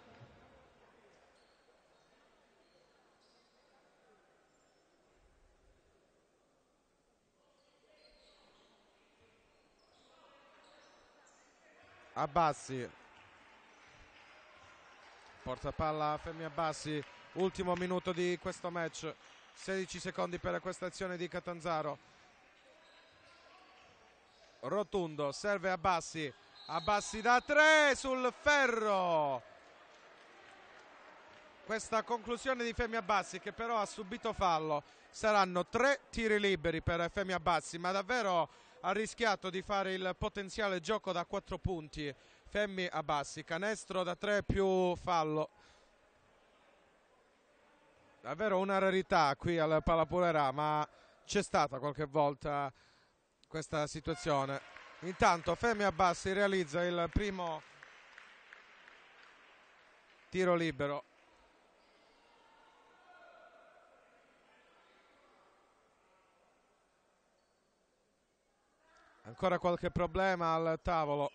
Abbassi, porta palla a Femi Abbassi, ultimo minuto di questo match, sedici secondi per questa azione di Catanzaro. Rotundo serve Abbassi, Abbassi da tre sul ferro. Questa conclusione di Femi Abbassi, che però ha subito fallo. Saranno tre tiri liberi per Femi Abbassi, ma davvero ha rischiato di fare il potenziale gioco da quattro punti Femi Abbassi. Canestro da tre più fallo. Davvero una rarità qui al Palapulerà, ma c'è stata qualche volta questa situazione. Intanto Femi Abbassi realizza il primo tiro libero. Ancora qualche problema al tavolo.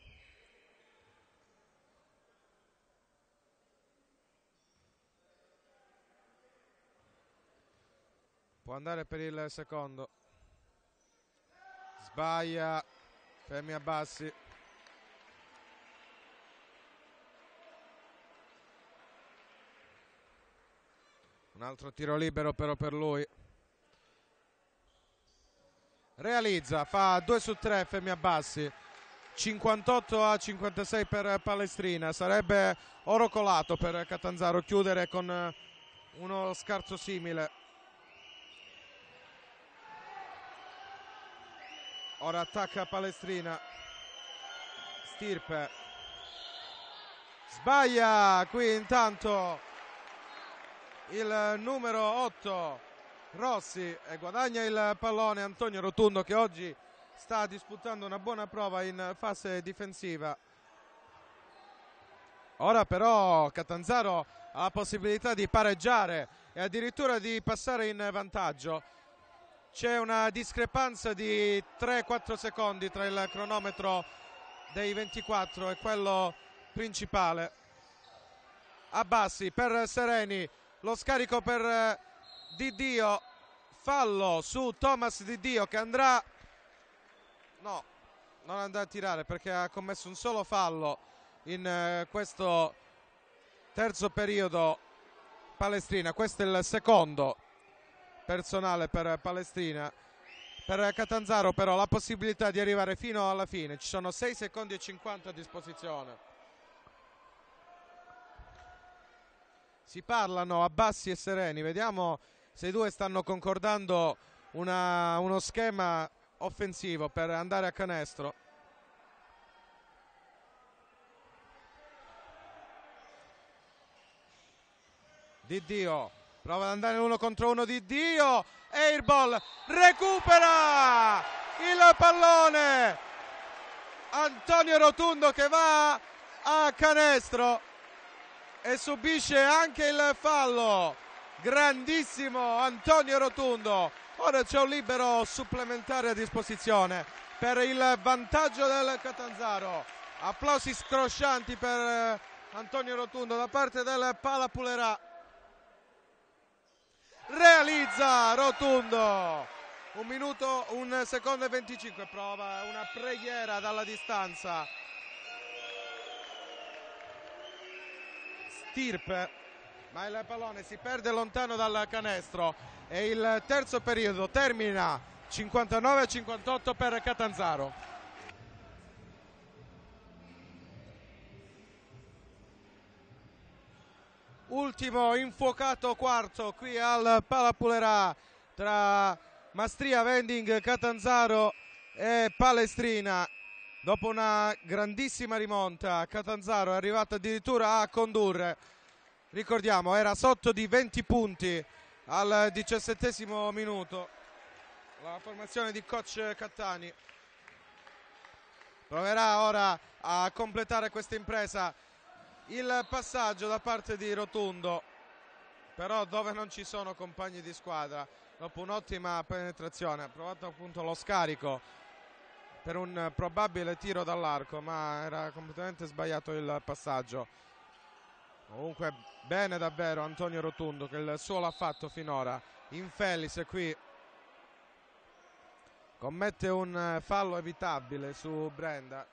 Può andare per il secondo. Sbaglia Femi Abbassi. Un altro tiro libero però per lui. Realizza, fa due su tre Femi Abbassi. cinquantotto a cinquantasei per Palestrina. Sarebbe oro colato per Catanzaro chiudere con uno scarto simile. Ora attacca Palestrina. Stirpe. Sbaglia qui intanto il numero otto Rossi e guadagna il pallone Antonio Rotundo, che oggi sta disputando una buona prova in fase difensiva. Ora però Catanzaro ha la possibilità di pareggiare e addirittura di passare in vantaggio. C'è una discrepanza di tre quattro secondi tra il cronometro dei ventiquattro e quello principale. Abbassi per Sereni, lo scarico per Diddio, fallo su Thomas Diddio che andrà, no, non andrà a tirare perché ha commesso un solo fallo in eh, questo terzo periodo Palestrina. Questo è il secondo personale per Palestrina. Per Catanzaro però la possibilità di arrivare fino alla fine, ci sono sei secondi e cinquanta a disposizione. Si parlano Abbassi e Sereni, vediamo se i due stanno concordando una, uno schema offensivo per andare a canestro. Diddio prova ad andare uno contro uno. Diddio, airball, recupera il pallone Antonio Rotundo che va a canestro e subisce anche il fallo. Grandissimo Antonio Rotundo. Ora c'è un libero supplementare a disposizione per il vantaggio del Catanzaro. Applausi scroscianti per Antonio Rotundo da parte del Palapulerà. Realizza Rotundo. Un minuto, un secondo e venticinque. Prova una preghiera dalla distanza. Stirpe, ma il pallone si perde lontano dal canestro e il terzo periodo termina cinquantanove a cinquantotto per Catanzaro. Ultimo infuocato quarto qui al Palapulerà tra Mastria Vending, Catanzaro e Palestrina. Dopo una grandissima rimonta Catanzaro è arrivato addirittura a condurre. Ricordiamo, era sotto di venti punti al diciassettesimo minuto. La formazione di coach Cattani proverà ora a completare questa impresa. Il passaggio da parte di Rotundo, però dove non ci sono compagni di squadra, dopo un'ottima penetrazione, ha provato appunto lo scarico per un probabile tiro dall'arco, ma era completamente sbagliato il passaggio. Comunque bene davvero Antonio Rotundo, che il suo l'ha fatto finora. Infelis qui commette un fallo evitabile su Brenda.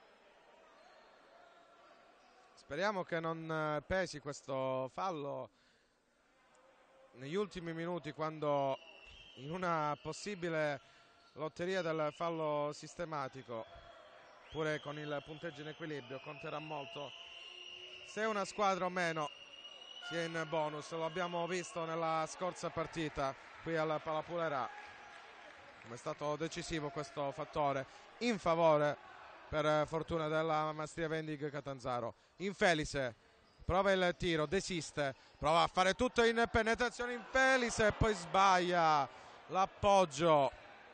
Speriamo che non pesi questo fallo negli ultimi minuti, quando in una possibile lotteria del fallo sistematico, pure con il punteggio in equilibrio, conterà molto se una squadra o meno sia in bonus. Lo abbiamo visto nella scorsa partita qui al Palapulerà, come è stato decisivo questo fattore in favore, per fortuna, della Mastria Vending Catanzaro. Infelice prova il tiro, desiste, prova a fare tutto in penetrazione Infelice e poi sbaglia l'appoggio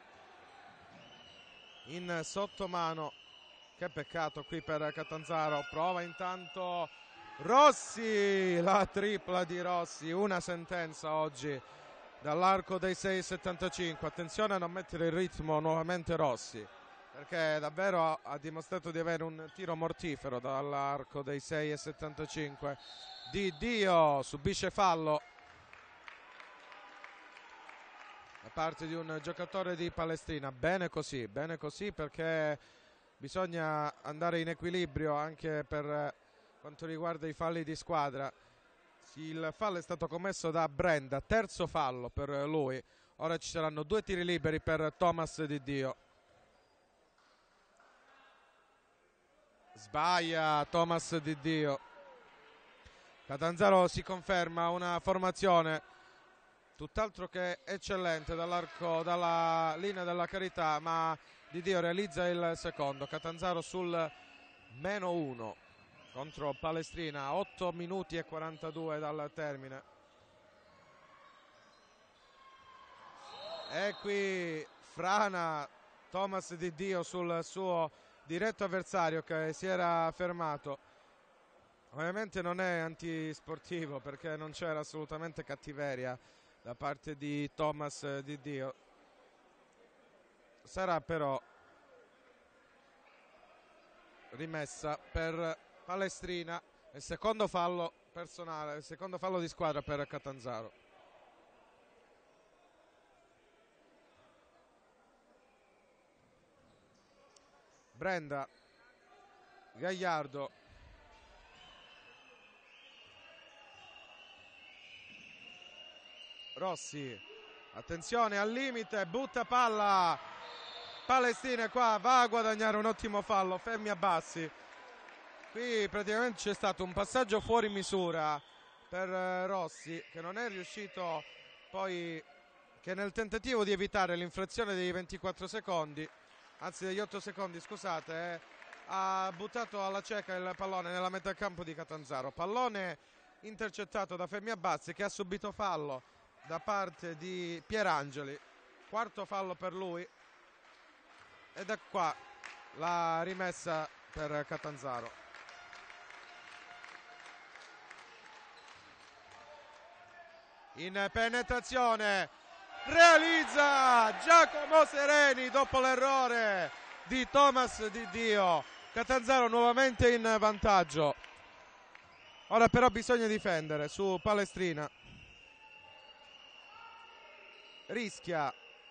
in sottomano. Che peccato qui per Catanzaro. Prova intanto Rossi, la tripla di Rossi, una sentenza oggi dall'arco dei sei virgola settantacinque. Attenzione a non mettere il ritmo nuovamente Rossi, perché davvero ha dimostrato di avere un tiro mortifero dall'arco dei sei virgola settantacinque. Diddio subisce fallo da parte di un giocatore di Palestrina. Bene così, bene così, perché bisogna andare in equilibrio anche per quanto riguarda i falli di squadra. Il fallo è stato commesso da Brenda, terzo fallo per lui. Ora ci saranno due tiri liberi per Thomas Di Dio. Sbaglia Thomas Di Dio. Catanzaro si conferma una formazione tutt'altro che eccellente dall'arco, dalla linea della carità, ma Di Dio realizza il secondo. Catanzaro sul meno uno contro Palestrina, otto minuti e quarantadue dal termine. E qui frana Thomas Di Dio sul suo diretto avversario che si era fermato. Ovviamente non è antisportivo perché non c'era assolutamente cattiveria da parte di Thomas Di Dio. Sarà però rimessa per Palestrina, il secondo fallo personale, il secondo fallo di squadra per Catanzaro. Brenda, Gagliardo, Rossi, attenzione al limite, butta palla, Palestrina qua va a guadagnare un ottimo fallo, fermi a bassi. Qui praticamente c'è stato un passaggio fuori misura per Rossi, che non è riuscito poi, che nel tentativo di evitare l'infrazione dei ventiquattro secondi, anzi degli otto secondi scusate, eh, ha buttato alla cieca il pallone nella metà campo di Catanzaro. Pallone intercettato da Fermi Abbazzi, che ha subito fallo da parte di Pierangeli, quarto fallo per lui, ed è qua la rimessa per Catanzaro. In penetrazione realizza Giacomo Sereni dopo l'errore di Thomas Di Dio. Catanzaro nuovamente in vantaggio. Ora però bisogna difendere su Palestrina. Rischia,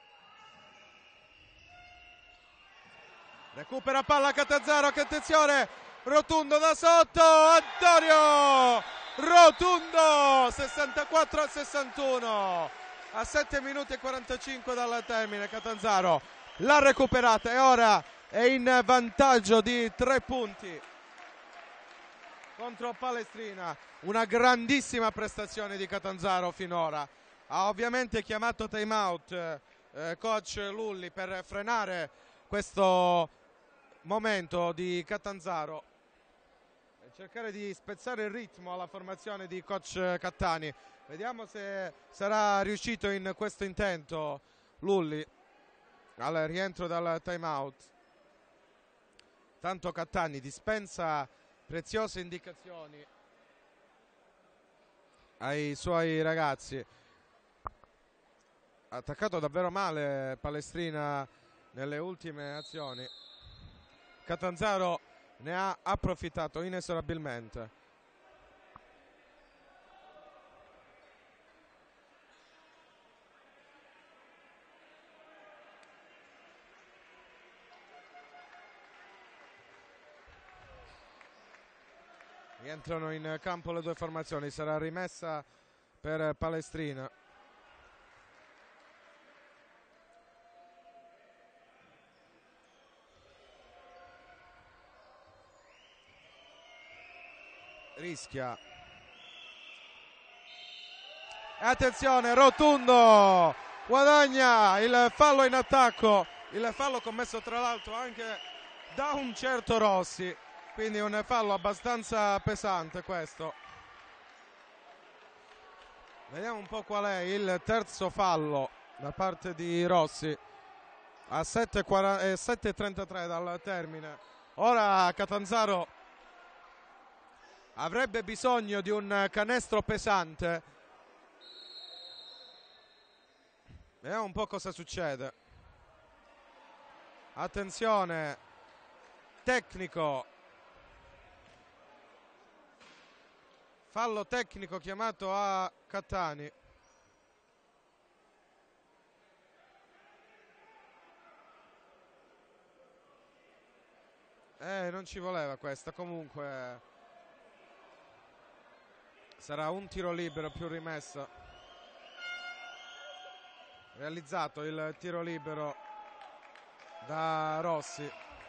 recupera palla Catanzaro, che attenzione, Rotundo da sotto, Antonio Rotundo, sessantaquattro a sessantuno, a sette minuti e quarantacinque dal termine. Catanzaro l'ha recuperata e ora è in vantaggio di tre punti contro Palestrina. Una grandissima prestazione di Catanzaro finora. Ha ovviamente chiamato time out eh, coach Lulli per frenare questo momento di Catanzaro e cercare di spezzare il ritmo alla formazione di coach Cattani. Vediamo se sarà riuscito in questo intento Lulli al rientro dal time out. Tanto Cattani dispensa preziose indicazioni ai suoi ragazzi. Ha attaccato davvero male Palestrina nelle ultime azioni. Catanzaro ne ha approfittato inesorabilmente. Rientrano in campo le due formazioni, sarà rimessa per Palestrina. Rischia, attenzione, Rotundo guadagna il fallo in attacco, il fallo commesso tra l'altro anche da un certo Rossi, quindi un fallo abbastanza pesante questo. Vediamo un po' qual è il terzo fallo da parte di Rossi a sette e trentatré dal termine. Ora Catanzaro avrebbe bisogno di un canestro pesante. Vediamo un po' cosa succede. Attenzione, tecnico, fallo tecnico chiamato a Cattani. Eh, non ci voleva questa, comunque sarà un tiro libero più rimessa. Realizzato il tiro libero da Rossi.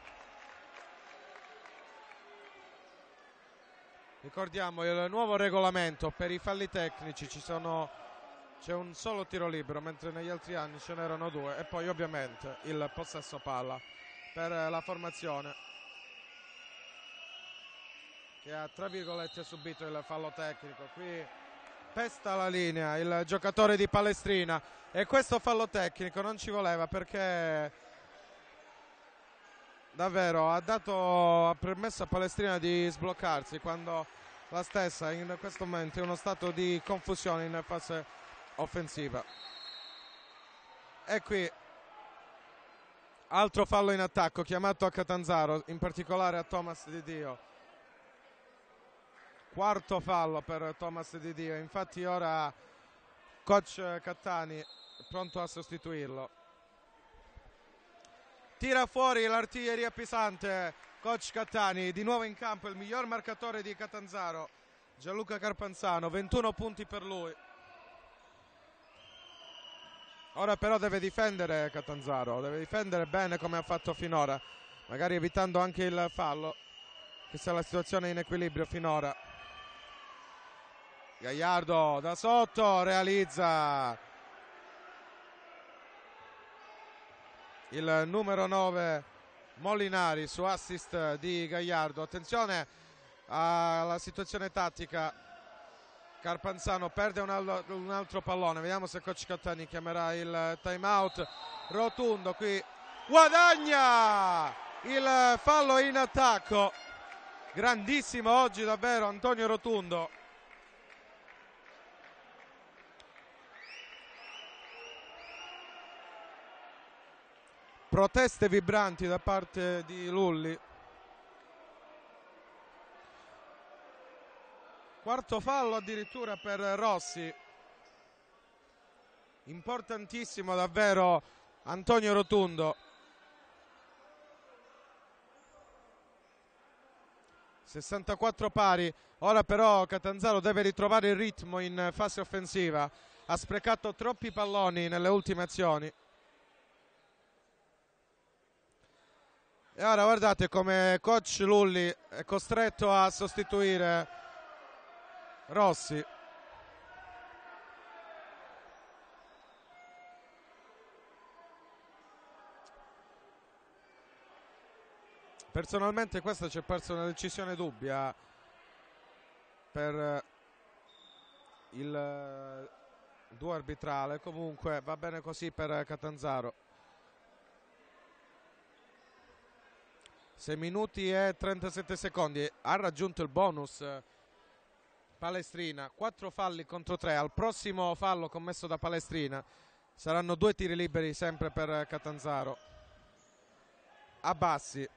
Ricordiamo il nuovo regolamento: per i falli tecnici ci sono c'è un solo tiro libero, mentre negli altri anni ce n'erano due, e poi ovviamente il possesso palla per la formazione che ha tra virgolette subito il fallo tecnico. Qui pesta la linea il giocatore di Palestrina, e questo fallo tecnico non ci voleva, perché davvero ha dato ha permesso a Palestrina di sbloccarsi quando la stessa in questo momento è in uno stato di confusione in fase offensiva. E qui altro fallo in attacco chiamato a Catanzaro, in particolare a Thomas Di Dio. Quarto fallo per Thomas Di Dio, infatti ora coach Cattani è pronto a sostituirlo. Tira fuori l'artiglieria pesante coach Cattani, di nuovo in campo il miglior marcatore di Catanzaro, Gianluca Carpanzano, ventuno punti per lui. Ora però deve difendere Catanzaro, deve difendere bene come ha fatto finora, magari evitando anche il fallo, che sia la situazione in equilibrio finora. Gagliardo da sotto realizza il numero nove Molinari su assist di Gagliardo. Attenzione alla situazione tattica, Carpanzano perde un, al un altro pallone, vediamo se coach Cattani chiamerà il time out. Rotundo qui guadagna il fallo in attacco, grandissimo oggi davvero Antonio Rotundo. Proteste vibranti da parte di Lulli. Quarto fallo addirittura per Rossi. Importantissimo davvero Antonio Rotundo. sessantaquattro pari. Ora però Catanzaro deve ritrovare il ritmo in fase offensiva. Ha sprecato troppi palloni nelle ultime azioni. E ora guardate come coach Lulli è costretto a sostituire Rossi. Personalmente questa ci è persa una decisione dubbia per il duo arbitrale, comunque va bene così per Catanzaro. sei minuti e trentasette secondi, ha raggiunto il bonus Palestrina, quattro falli contro tre. Al prossimo fallo commesso da Palestrina saranno due tiri liberi sempre per Catanzaro. Abbassi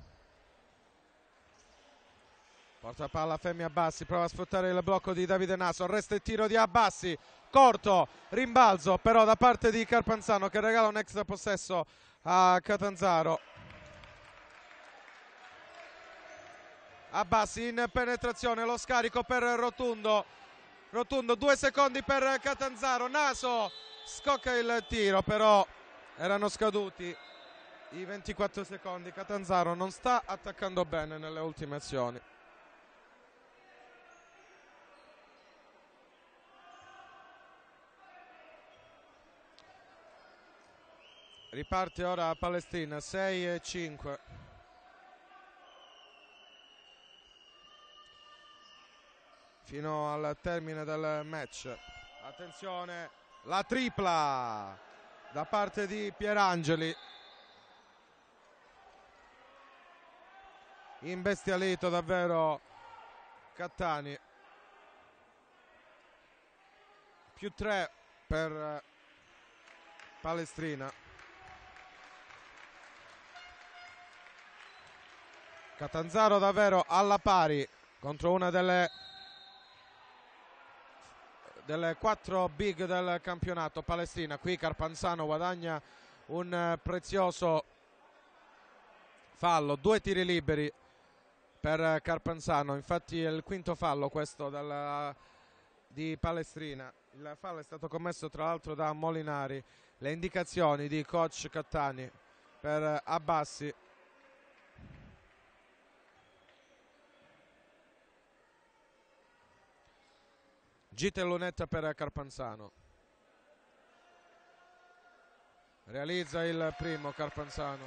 porta palla Femi Abbassi, prova a sfruttare il blocco di Davide Naso, resta il tiro di Abbassi, corto, rimbalzo però da parte di Carpanzano che regala un extra possesso a Catanzaro. Abbassi in penetrazione, lo scarico per Rotundo. Rotundo, due secondi per Catanzaro. Naso scocca il tiro, però erano scaduti i ventiquattro secondi. Catanzaro non sta attaccando bene nelle ultime azioni. Riparte ora Palestrina, sei e cinque. Fino al termine del match. Attenzione, la tripla da parte di Pierangeli. Imbestialito davvero Cattani. Più tre per Palestrina. Catanzaro davvero alla pari contro una delle delle quattro big del campionato. Palestrina, qui Carpanzano guadagna un prezioso fallo, due tiri liberi per Carpanzano, infatti è il quinto fallo questo dalla, di Palestrina. Il fallo è stato commesso tra l'altro da Molinari. Le indicazioni di coach Cattani per Abbassi. Gita e lunetta per Carpanzano. Realizza il primo Carpanzano.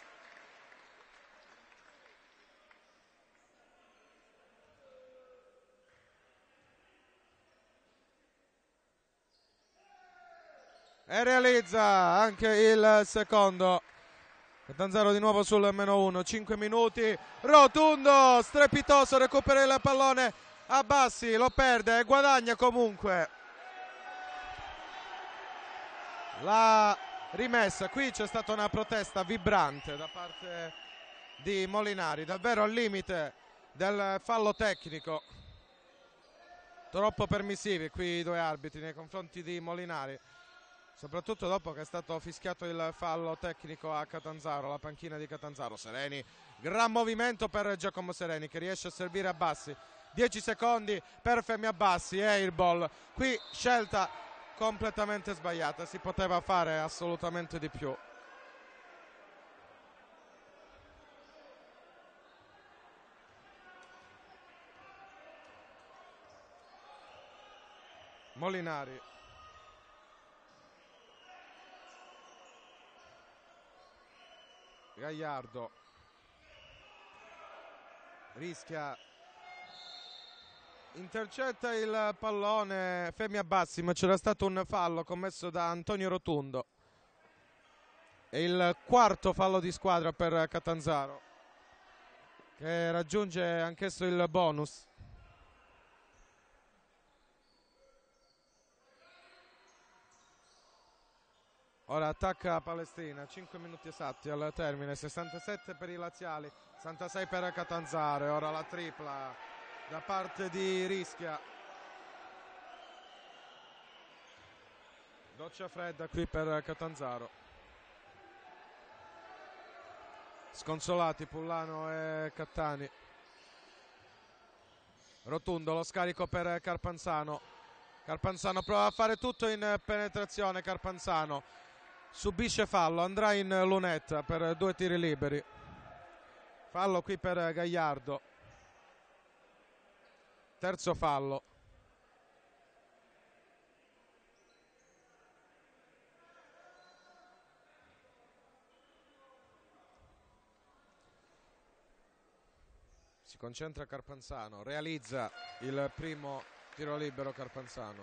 E realizza anche il secondo. Catanzaro di nuovo sul meno uno. cinque minuti. Rotundo, strepitoso, recupera il pallone. Abbassi lo perde e guadagna comunque la rimessa. Qui c'è stata una protesta vibrante da parte di Molinari, davvero al limite del fallo tecnico. Troppo permissivi qui i due arbitri nei confronti di Molinari, soprattutto dopo che è stato fischiato il fallo tecnico a Catanzaro, la panchina di Catanzaro. Sereni, gran movimento per Giacomo Sereni che riesce a servire Abbassi. dieci secondi per Femi Abbassi e il ball. Qui scelta completamente sbagliata, si poteva fare assolutamente di più. Molinari. Gagliardo. Rischia. Intercetta il pallone Femi Abbassi, ma c'era stato un fallo commesso da Antonio Rotundo. E il quarto fallo di squadra per Catanzaro, che raggiunge anch'esso il bonus. Ora attacca Palestrina, cinque minuti esatti al termine, sessantasette per i laziali, sessantasei per Catanzaro. E ora la tripla da parte di Rischia. Doccia fredda qui per Catanzaro. Sconsolati Pullano e Cattani. Rotundo, lo scarico per Carpanzano. Carpanzano prova a fare tutto in penetrazione. Carpanzano subisce fallo, andrà in lunetta per due tiri liberi. Fallo qui per Gagliardo. Terzo fallo. Si concentra Carpanzano, realizza il primo tiro libero Carpanzano.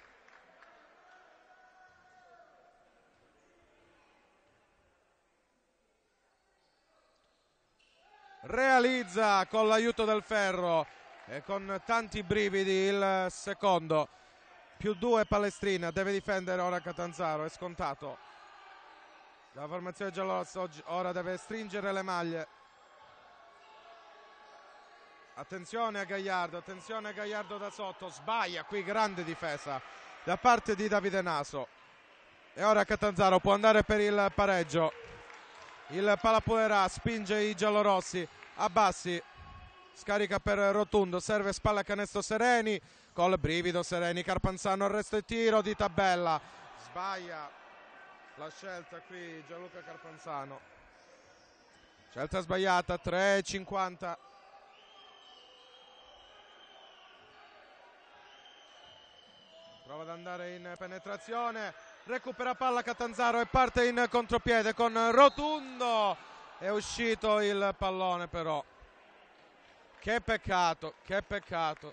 Realizza con l'aiuto del ferro e con tanti brividi il secondo. Più due Palestrina, deve difendere ora Catanzaro, è scontato. La formazione giallorossa ora deve stringere le maglie. Attenzione a Gagliardo, attenzione a Gagliardo da sotto, sbaglia qui, grande difesa da parte di Davide Naso. E ora Catanzaro può andare per il pareggio. Il Palapulerà spinge i giallorossi. Abbassi scarica per Rotundo, serve spalla canestro Sereni, col brivido Sereni. Carpanzano arresto e tiro di tabella, sbaglia la scelta qui Gianluca Carpanzano, scelta sbagliata. Tre e cinquanta. Prova ad andare in penetrazione, recupera palla Catanzaro e parte in contropiede con Rotundo. È uscito il pallone però. Che peccato, che peccato.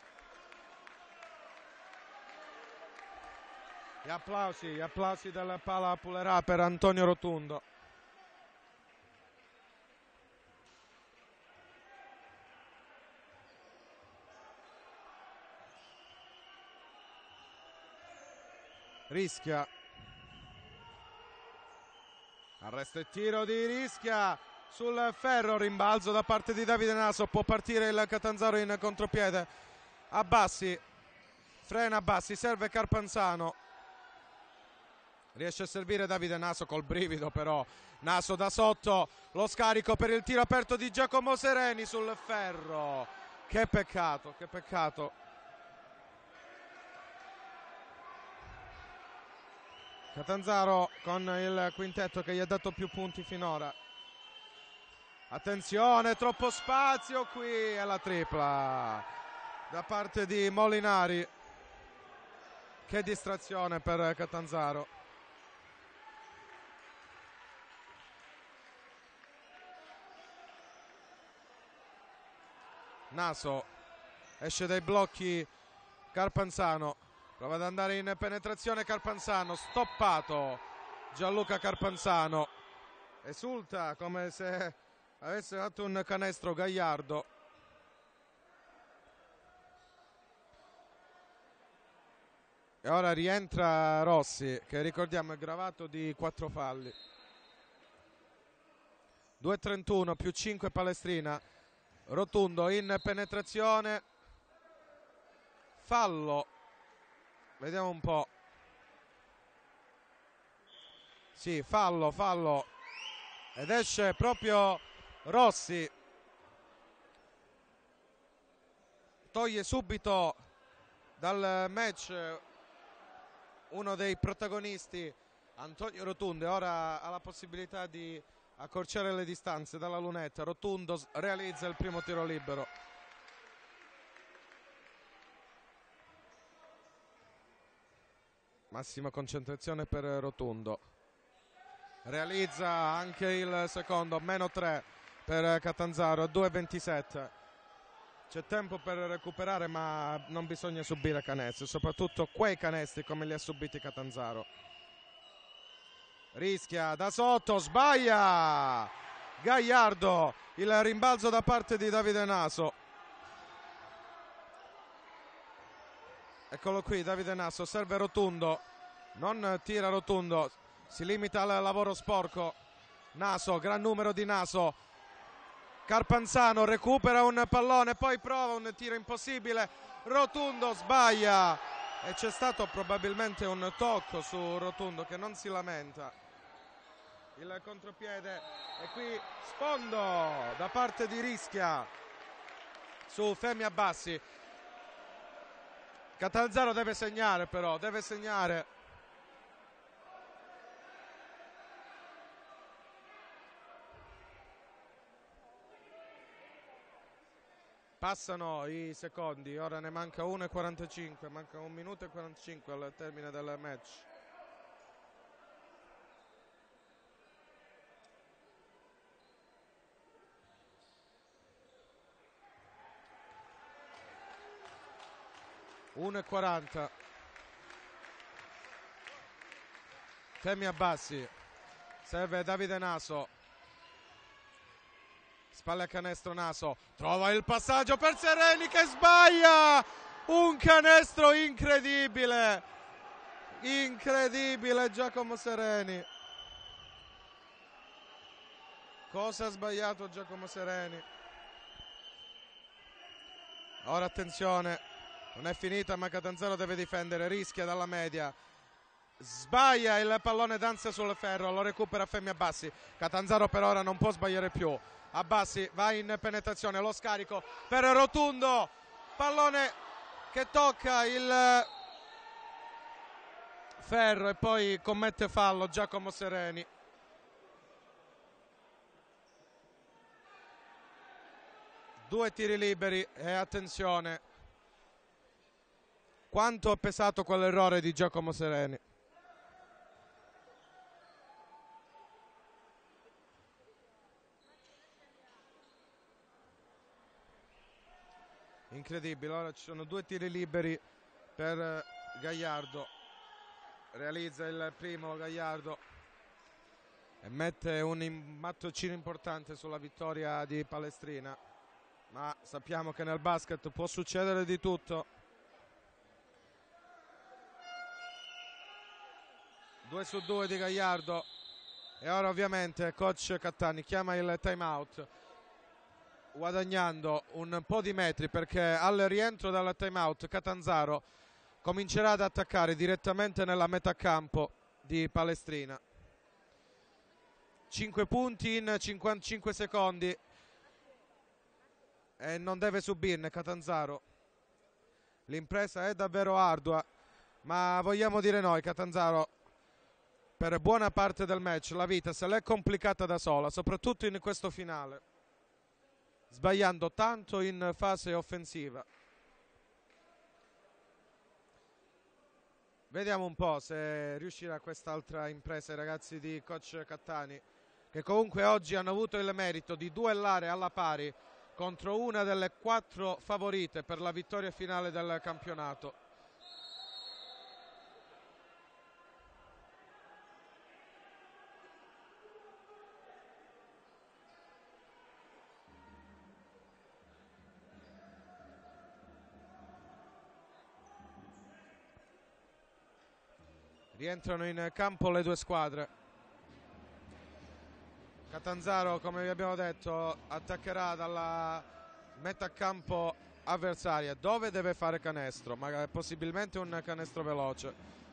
Gli applausi, gli applausi del Palapulerà per Antonio Rotundo. Rischia. Arresto e tiro di Rischia sul ferro, rimbalzo da parte di Davide Naso. Può partire il Catanzaro in contropiede. Abbassi frena Abbassi, serve Carpanzano. Riesce a servire Davide Naso col brivido, però Naso da sotto, lo scarico per il tiro aperto di Giacomo Sereni sul ferro. Che peccato, che peccato. Catanzaro con il quintetto che gli ha dato più punti finora. Attenzione, troppo spazio qui, è la tripla da parte di Molinari. Che distrazione per Catanzaro. Naso esce dai blocchi, Carpanzano prova ad andare in penetrazione, Carpanzano stoppato, Gianluca Carpanzano esulta come se avesse fatto un canestro Gagliardo. E ora rientra Rossi, che ricordiamo è gravato di quattro falli. due e trentuno più cinque Palestrina. Rotundo in penetrazione, fallo, vediamo un po', sì, fallo, fallo, ed esce proprio Rossi, toglie subito dal match uno dei protagonisti, Antonio Rotundo, e ora ha la possibilità di accorciare le distanze dalla lunetta. Rotundo realizza il primo tiro libero. Massima concentrazione per Rotundo. Realizza anche il secondo, meno tre per Catanzaro, a due e ventisette. C'è tempo per recuperare, ma non bisogna subire canestri, soprattutto quei canestri come li ha subiti Catanzaro. Rischia da sotto, sbaglia Gagliardo, il rimbalzo da parte di Davide Naso. Eccolo qui Davide Naso, serve Rotundo, non tira Rotundo, si limita al lavoro sporco. Naso, gran numero di Naso, Carpanzano recupera un pallone, poi prova un tiro impossibile, Rotundo sbaglia e c'è stato probabilmente un tocco su Rotundo, che non si lamenta. Il contropiede e qui sfondo da parte di Rischia su Femi Abbassi. Catanzaro deve segnare, però deve segnare. Passano i secondi, ora ne manca uno e quarantacinque, manca un minuto e quarantacinque al termine del match. uno e quaranta. Femi Abbassi, serve Davide Naso, spalle a canestro Naso, trova il passaggio per Sereni che sbaglia, un canestro incredibile, incredibile Giacomo Sereni. Cosa ha sbagliato Giacomo Sereni? Ora attenzione, non è finita ma Catanzaro deve difendere, rischia dalla media, sbaglia, il pallone danza sul ferro, lo recupera Femi Abbassi. Catanzaro per ora non può sbagliare più. Abbassi va in penetrazione, lo scarico per Rotundo, pallone che tocca il ferro e poi commette fallo Giacomo Sereni. Due tiri liberi e attenzione, quanto è pesato quell'errore di Giacomo Sereni. Incredibile, ora ci sono due tiri liberi per Gagliardo, realizza il primo Gagliardo e mette un mattocino importante sulla vittoria di Palestrina, ma sappiamo che nel basket può succedere di tutto. Due su due di Gagliardo e ora ovviamente coach Cattani chiama il time out, guadagnando un po' di metri perché al rientro dal time out Catanzaro comincerà ad attaccare direttamente nella metà campo di Palestrina. cinque punti in cinquantacinque secondi e non deve subirne Catanzaro. L'impresa è davvero ardua, ma vogliamo dire noi, Catanzaro per buona parte del match la vita se l'è complicata da sola, soprattutto in questo finale, sbagliando tanto in fase offensiva. Vediamo un po' se riuscirà quest'altra impresa i ragazzi di coach Cattani, che comunque oggi hanno avuto il merito di duellare alla pari contro una delle quattro favorite per la vittoria finale del campionato. Rientrano in campo le due squadre. Catanzaro, come vi abbiamo detto, attaccherà dalla metà campo avversaria, dove deve fare canestro, magari possibilmente un canestro veloce.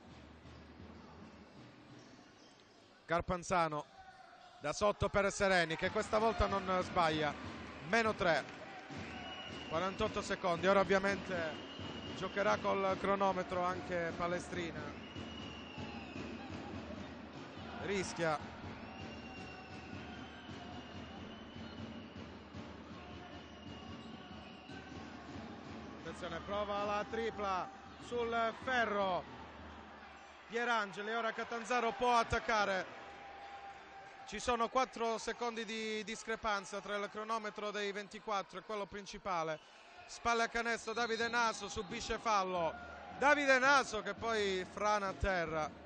Carpanzano da sotto per Sereni, che questa volta non sbaglia. Meno tre, quarantotto secondi. Ora ovviamente giocherà col cronometro anche Palestrina. Rischia. Attenzione, prova la tripla sul ferro. Pierangeli, ora Catanzaro può attaccare. Ci sono quattro secondi di discrepanza tra il cronometro dei ventiquattro e quello principale. Spalle a canestro Davide Naso, subisce fallo. Davide Naso che poi frana a terra.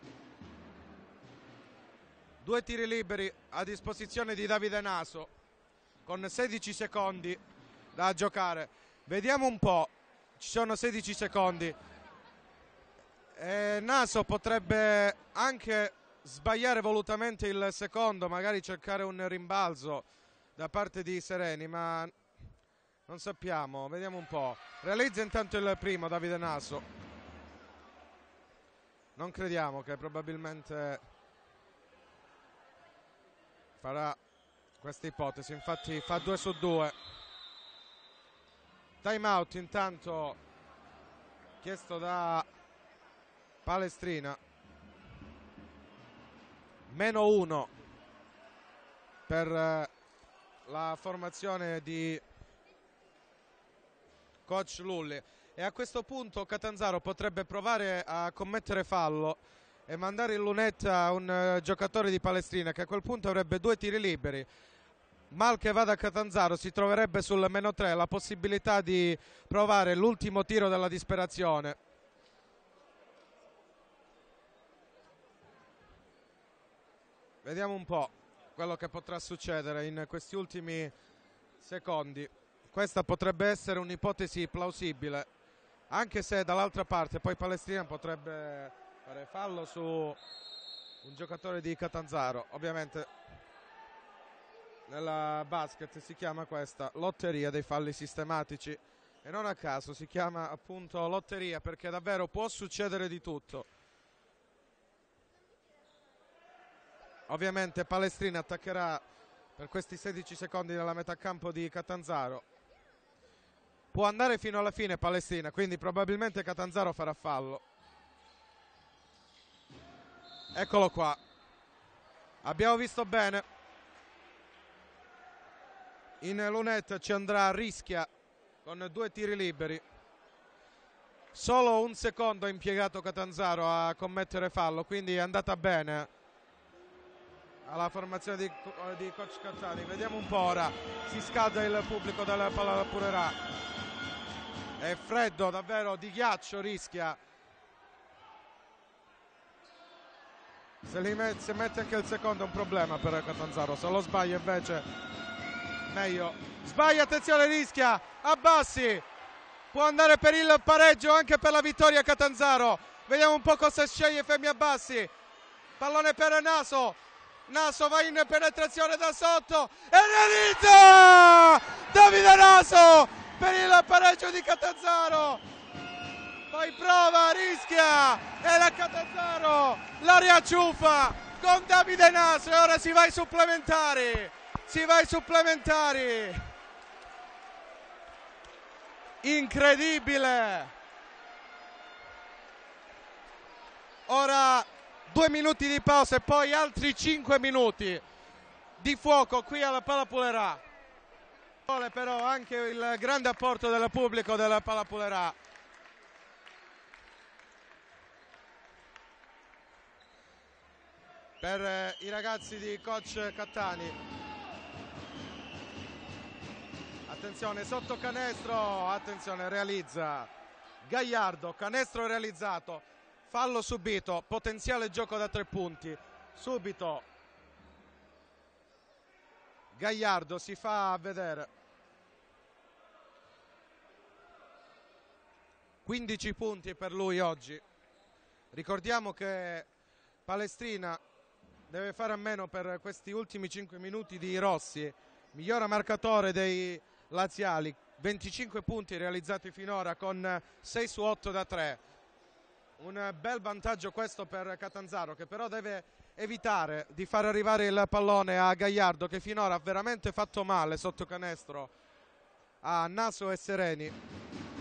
Due tiri liberi a disposizione di Davide Naso con sedici secondi da giocare. Vediamo un po', ci sono sedici secondi. E Naso potrebbe anche sbagliare volutamente il secondo, magari cercare un rimbalzo da parte di Sereni, ma non sappiamo, vediamo un po'. Realizza intanto il primo Davide Naso. Non crediamo che probabilmente farà questa ipotesi, infatti fa due su due. Time out intanto chiesto da Palestrina. Meno uno per la formazione di coach Lulli. E a questo punto Catanzaro potrebbe provare a commettere fallo e mandare in lunetta un uh, giocatore di Palestrina, che a quel punto avrebbe due tiri liberi. Mal che vada a Catanzaro si troverebbe sul meno tre, la possibilità di provare l'ultimo tiro della disperazione. Vediamo un po' quello che potrà succedere in questi ultimi secondi. Questa potrebbe essere un'ipotesi plausibile, anche se dall'altra parte poi Palestrina potrebbe fare fallo su un giocatore di Catanzaro. Ovviamente nella basket si chiama questa lotteria dei falli sistematici e non a caso si chiama appunto lotteria, perché davvero può succedere di tutto. Ovviamente Palestrina attaccherà per questi sedici secondi nella metà campo di Catanzaro. Può andare fino alla fine Palestrina, quindi probabilmente Catanzaro farà fallo. Eccolo qua, abbiamo visto bene, in lunetta ci andrà Rischia con due tiri liberi. Solo un secondo ha impiegato Catanzaro a commettere fallo, quindi è andata bene alla formazione di, di coach Cattani. Vediamo un po' ora, si scalda il pubblico della Palapulerà, è freddo davvero, di ghiaccio Rischia. Se, li met, se mette anche il secondo è un problema per Catanzaro, se lo sbaglia invece meglio. Sbaglia, attenzione Rischia, Abbassi, può andare per il pareggio, anche per la vittoria Catanzaro. Vediamo un po' cosa sceglie Femi Abbassi. Pallone per Naso, Naso va in penetrazione da sotto e realizza Davide Naso per il pareggio di Catanzaro. poi prova, rischia e la Catanzaro la riacciuffa con Davide Naso e ora si va ai supplementari, si va ai supplementari, incredibile. Ora due minuti di pausa e poi altri cinque minuti di fuoco qui alla Palapulerà. Però anche il grande apporto del pubblico della Palapulerà. Per eh, i ragazzi di coach Cattani. Attenzione, sotto canestro, attenzione, realizza Gagliardo, canestro realizzato, fallo subito, potenziale gioco da tre punti, subito Gagliardo si fa vedere. quindici punti per lui oggi. Ricordiamo che Palestrina deve fare a meno per questi ultimi cinque minuti di Rossi, miglior marcatore dei laziali, venticinque punti realizzati finora con sei su otto da tre. Un bel vantaggio questo per Catanzaro, che però deve evitare di far arrivare il pallone a Gagliardo, che finora ha veramente fatto male sotto canestro a Naso e Sereni.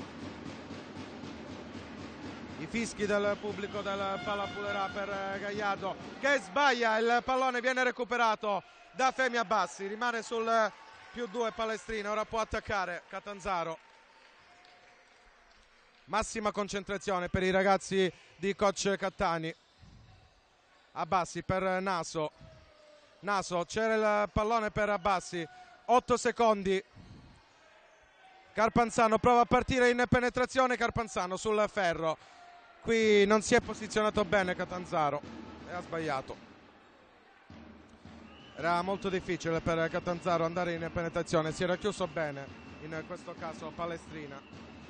I fischi del pubblico del Palapulerà per Gagliardo, che sbaglia, il pallone viene recuperato da Femi Abbassi, rimane sul più due Palestrina, ora può attaccare Catanzaro. Massima concentrazione per i ragazzi di coach Cattani. Abbassi per Naso, Naso, c'era il pallone per Abbassi, otto secondi. Carpanzano prova a partire in penetrazione, Carpanzano sul ferro. Qui non si è posizionato bene Catanzaro e ha sbagliato. Era molto difficile per Catanzaro andare in penetrazione, si era chiuso bene in questo caso Palestrina.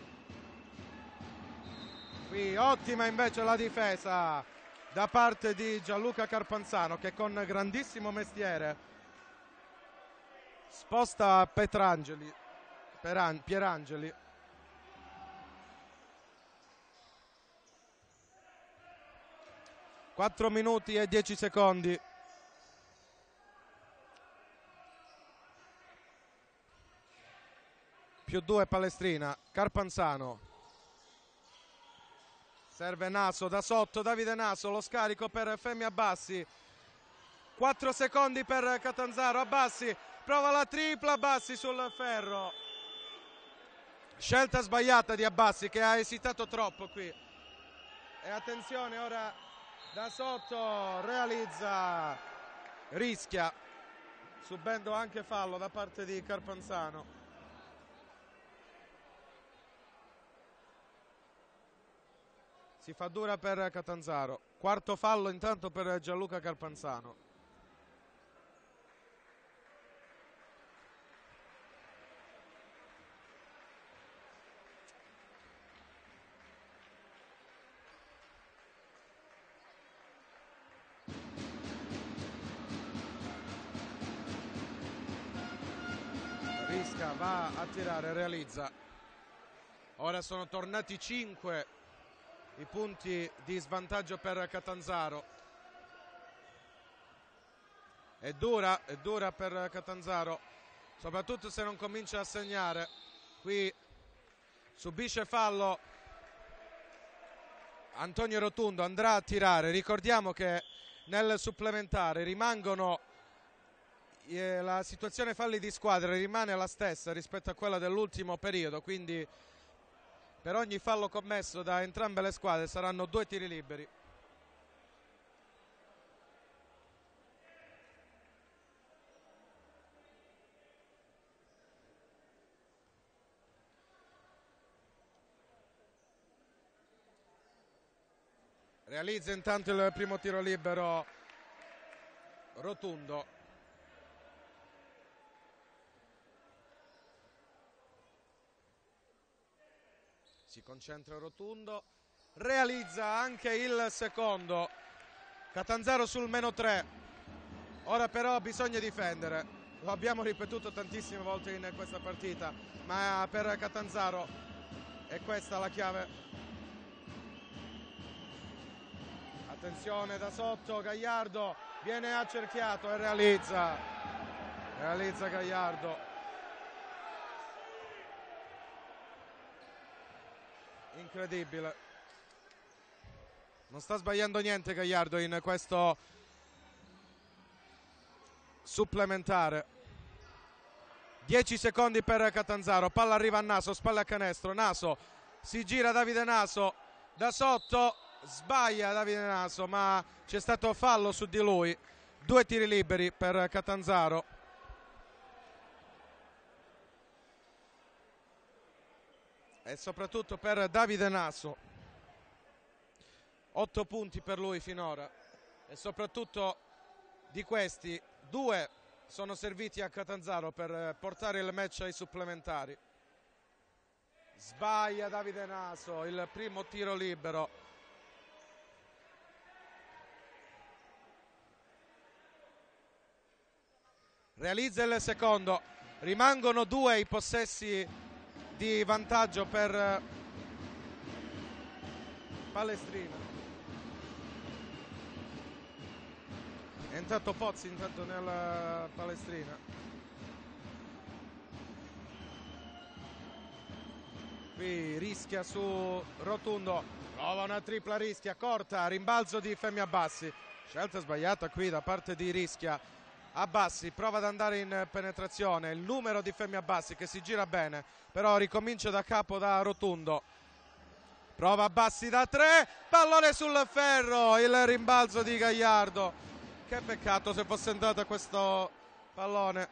Qui ottima invece la difesa da parte di Gianluca Carpanzano, che con grandissimo mestiere sposta Petrangeli, Peran, Pierangeli. quattro minuti e dieci secondi. Più due Palestrina, Carpanzano. Serve Naso da sotto, Davide Naso, lo scarico per Femi Abbassi. quattro secondi per Catanzaro, Abbassi prova la tripla, Abbassi sul ferro. Scelta sbagliata di Abbassi, che ha esitato troppo qui. E attenzione ora da sotto, realizza, rischia, subendo anche fallo da parte di Carpanzano. Si fa dura per Catanzaro, quarto fallo intanto per Gianluca Carpanzano. Risca, va a tirare, realizza. Ora sono tornati cinque i punti di svantaggio per Catanzaro. È dura, è dura per Catanzaro, soprattutto se non comincia a segnare. Qui subisce fallo Antonio Rotundo, andrà a tirare. Ricordiamo che nel supplementare rimangono, eh, la situazione falli di squadra rimane la stessa rispetto a quella dell'ultimo periodo, quindi per ogni fallo commesso da entrambe le squadre saranno due tiri liberi. Realizza intanto il primo tiro libero Rotundo. Si concentra Rotundo, realizza anche il secondo. Catanzaro sul meno tre. Ora però bisogna difendere. Lo abbiamo ripetuto tantissime volte in questa partita, ma per Catanzaro è questa la chiave. attenzione da sotto, Gagliardo viene accerchiato e realizza, realizza Gagliardo. Incredibile, non sta sbagliando niente Gagliardo in questo supplementare. dieci secondi per Catanzaro, palla arriva a Naso, spalle a canestro, Naso si gira, Davide Naso da sotto, sbaglia Davide Naso, ma c'è stato fallo su di lui. Due tiri liberi per Catanzaro. E soprattutto per Davide Naso. Otto punti per lui finora. E soprattutto di questi, due sono serviti a Catanzaro per portare il match ai supplementari. Sbaglia Davide Naso, il primo tiro libero. Realizza il secondo. Rimangono due i possessi di vantaggio per Palestrina. È entrato Pozzi intanto nella Palestrina. Qui rischia su Rotundo, prova una tripla Rischia, corta, rimbalzo di Femi Abbassi. Scelta sbagliata qui da parte di Rischia. Abbassi prova ad andare in penetrazione, il numero di Femi Abbassi che si gira bene, però ricomincia da capo da Rotundo. Prova Abbassi da tre, pallone sul ferro, il rimbalzo di Gagliardo. Che peccato se fosse entrato questo pallone.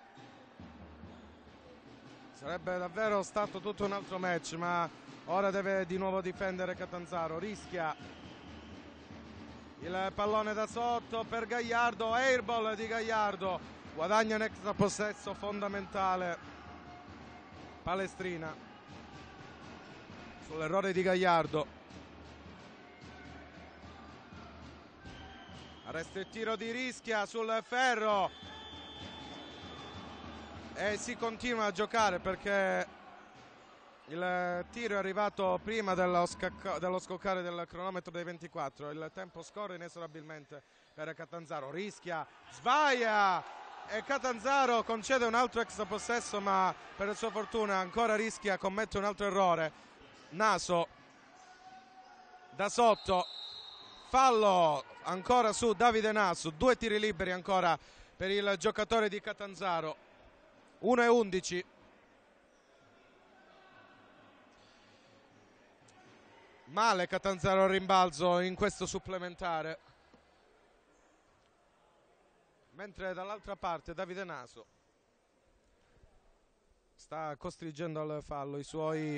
Sarebbe davvero stato tutto un altro match, ma ora deve di nuovo difendere Catanzaro. Rischia il pallone da sotto per Gagliardo, airball di Gagliardo, guadagna un extra possesso fondamentale Palestrina sull'errore di Gagliardo. Arresta il tiro di Rischia sul ferro e si continua a giocare perché il tiro è arrivato prima dello, dello scoccare del cronometro dei ventiquattro. Il tempo scorre inesorabilmente per Catanzaro. Rischia, sbaglia e Catanzaro concede un altro extra possesso, ma per sua fortuna ancora Rischia commette un altro errore. Naso da sotto, fallo ancora su Davide Naso. Due tiri liberi ancora per il giocatore di Catanzaro. uno e undici. Male Catanzaro al rimbalzo in questo supplementare, mentre dall'altra parte Davide Naso sta costringendo al fallo i suoi,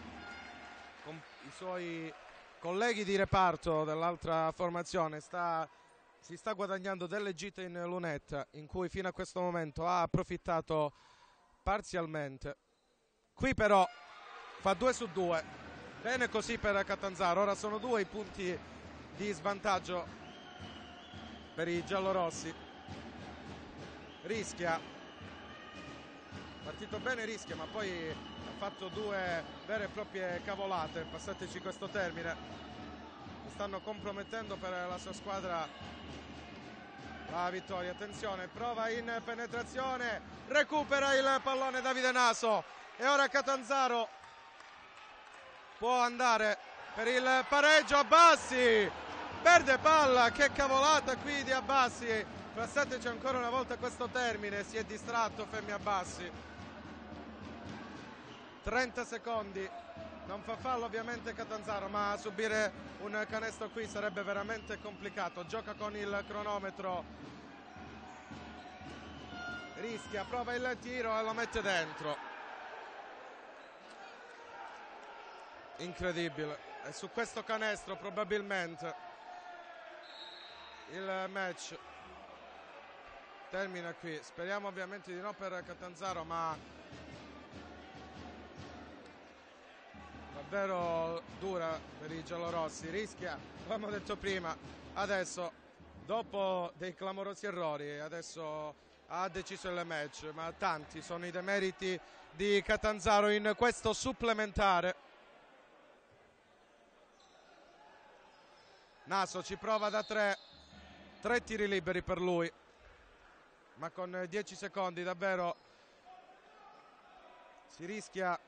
i suoi colleghi di reparto dell'altra formazione. Sta, si sta guadagnando delle gite in lunetta in cui fino a questo momento ha approfittato parzialmente. Qui però fa due su due. Bene così per Catanzaro, ora sono due i punti di svantaggio per i giallorossi. Rischia, partito bene Rischia, ma poi ha fatto due vere e proprie cavolate, passateci questo termine. Mi stanno compromettendo per la sua squadra la vittoria. Attenzione, prova in penetrazione, recupera il pallone Davide Naso e ora Catanzaro può andare per il pareggio. Abbassi perde palla, che cavolata qui di Abbassi. Passateci ancora una volta questo termine, si è distratto Femi Abbassi. trenta secondi, non fa fallo ovviamente Catanzaro, ma a subire un canestro qui sarebbe veramente complicato. Gioca con il cronometro, Rischia, prova il tiro e lo mette dentro. Incredibile, e su questo canestro probabilmente il match termina qui. Speriamo ovviamente di no per Catanzaro, ma davvero dura per i giallorossi. Rischia, come ho detto prima, adesso dopo dei clamorosi errori adesso ha deciso il match, ma tanti sono i demeriti di Catanzaro in questo supplementare. Naso ci prova da tre, tre tiri liberi per lui, ma con dieci secondi davvero si rischia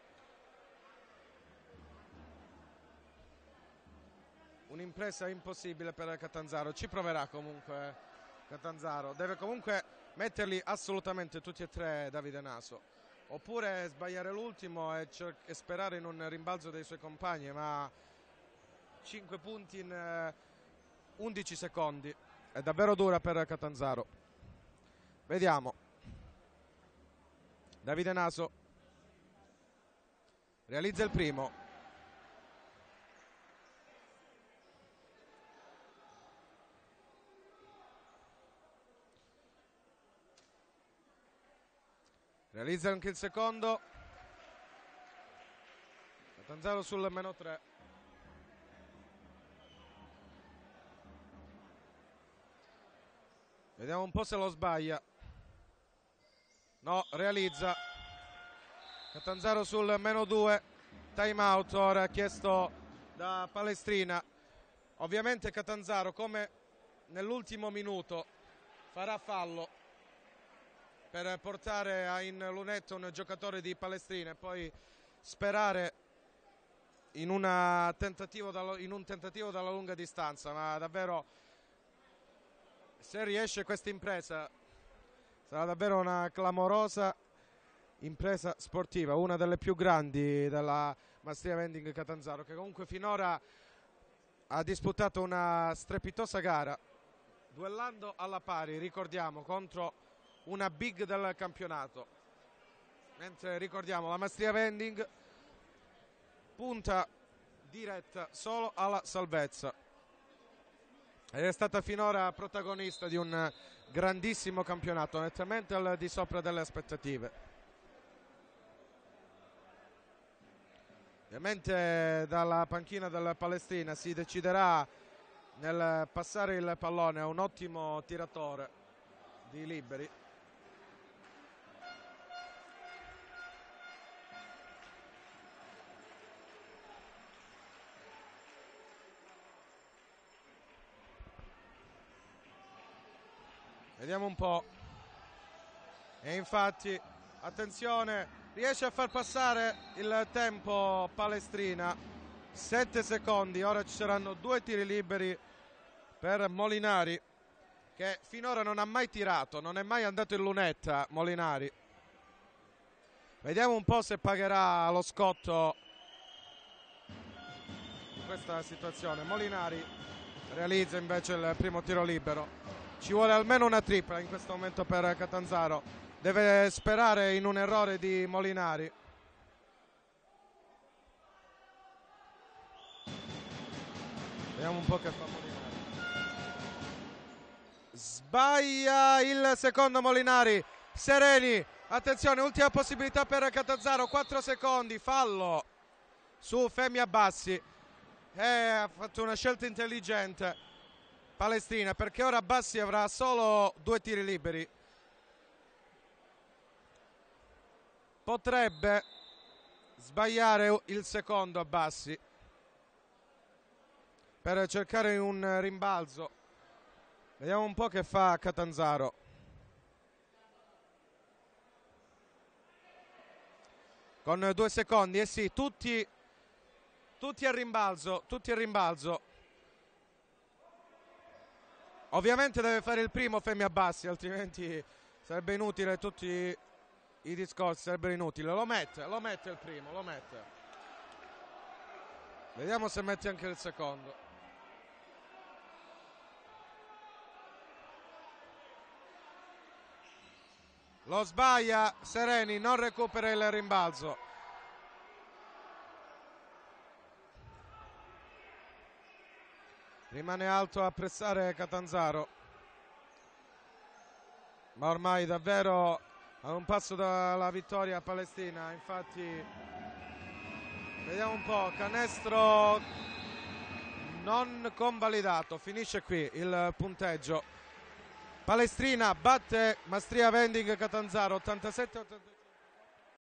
un'impresa impossibile per Catanzaro. Ci proverà comunque Catanzaro, deve comunque metterli assolutamente tutti e tre Davide Naso, oppure sbagliare l'ultimo e, e sperare in un rimbalzo dei suoi compagni, ma cinque punti in eh, undici secondi è davvero dura per Catanzaro. Vediamo. Davide Naso realizza il primo. Realizza anche il secondo. Catanzaro sul meno tre. Vediamo un po' se lo sbaglia. No, realizza. Catanzaro sul meno due. Time out ora chiesto da Palestrina. Ovviamente Catanzaro, come nell'ultimo minuto, farà fallo per portare in lunetta un giocatore di Palestrina e poi sperare in, una tentativo da, in un tentativo dalla lunga distanza, ma davvero, se riesce questa impresa, sarà davvero una clamorosa impresa sportiva, una delle più grandi della Mastria Vending Catanzaro, che comunque finora ha disputato una strepitosa gara, duellando alla pari, ricordiamo, contro una big del campionato, mentre ricordiamo la Mastria Vending punta diretta solo alla salvezza ed è stata finora protagonista di un grandissimo campionato, nettamente al di sopra delle aspettative. Ovviamente dalla panchina del Palestrina si deciderà nel passare il pallone a un ottimo tiratore di liberi. Vediamo un po'. E infatti, attenzione, riesce a far passare il tempo Palestrina. sette secondi, ora ci saranno due tiri liberi per Molinari, che finora non ha mai tirato, non è mai andato in lunetta Molinari. Vediamo un po' se pagherà lo scotto in questa situazione. Molinari realizza invece il primo tiro libero. Ci vuole almeno una tripla in questo momento per Catanzaro. Deve sperare in un errore di Molinari. Vediamo un po' che fa Molinari. Sbaglia il secondo Molinari. Sereni, attenzione, ultima possibilità per Catanzaro. quattro secondi, fallo su Femi Abbassi. E ha fatto una scelta intelligente Palestrina, perché ora Abbassi avrà solo due tiri liberi. Potrebbe sbagliare il secondo Abbassi per cercare un rimbalzo. Vediamo un po' che fa Catanzaro. Con due secondi, e eh sì, tutti, tutti a rimbalzo, tutti a rimbalzo. Ovviamente deve fare il primo Femi Abbassi, altrimenti sarebbe inutile, tutti i discorsi sarebbero inutili. Lo mette, lo mette il primo, lo mette. Vediamo se mette anche il secondo. Lo sbaglia Sereni, non recupera il rimbalzo. Rimane alto a pressare Catanzaro, ma ormai davvero a un passo dalla vittoria Palestrina. Infatti vediamo un po', canestro non convalidato, finisce qui il punteggio. Palestrina batte Mastria Vending Catanzaro ottantasette a ottantacinque.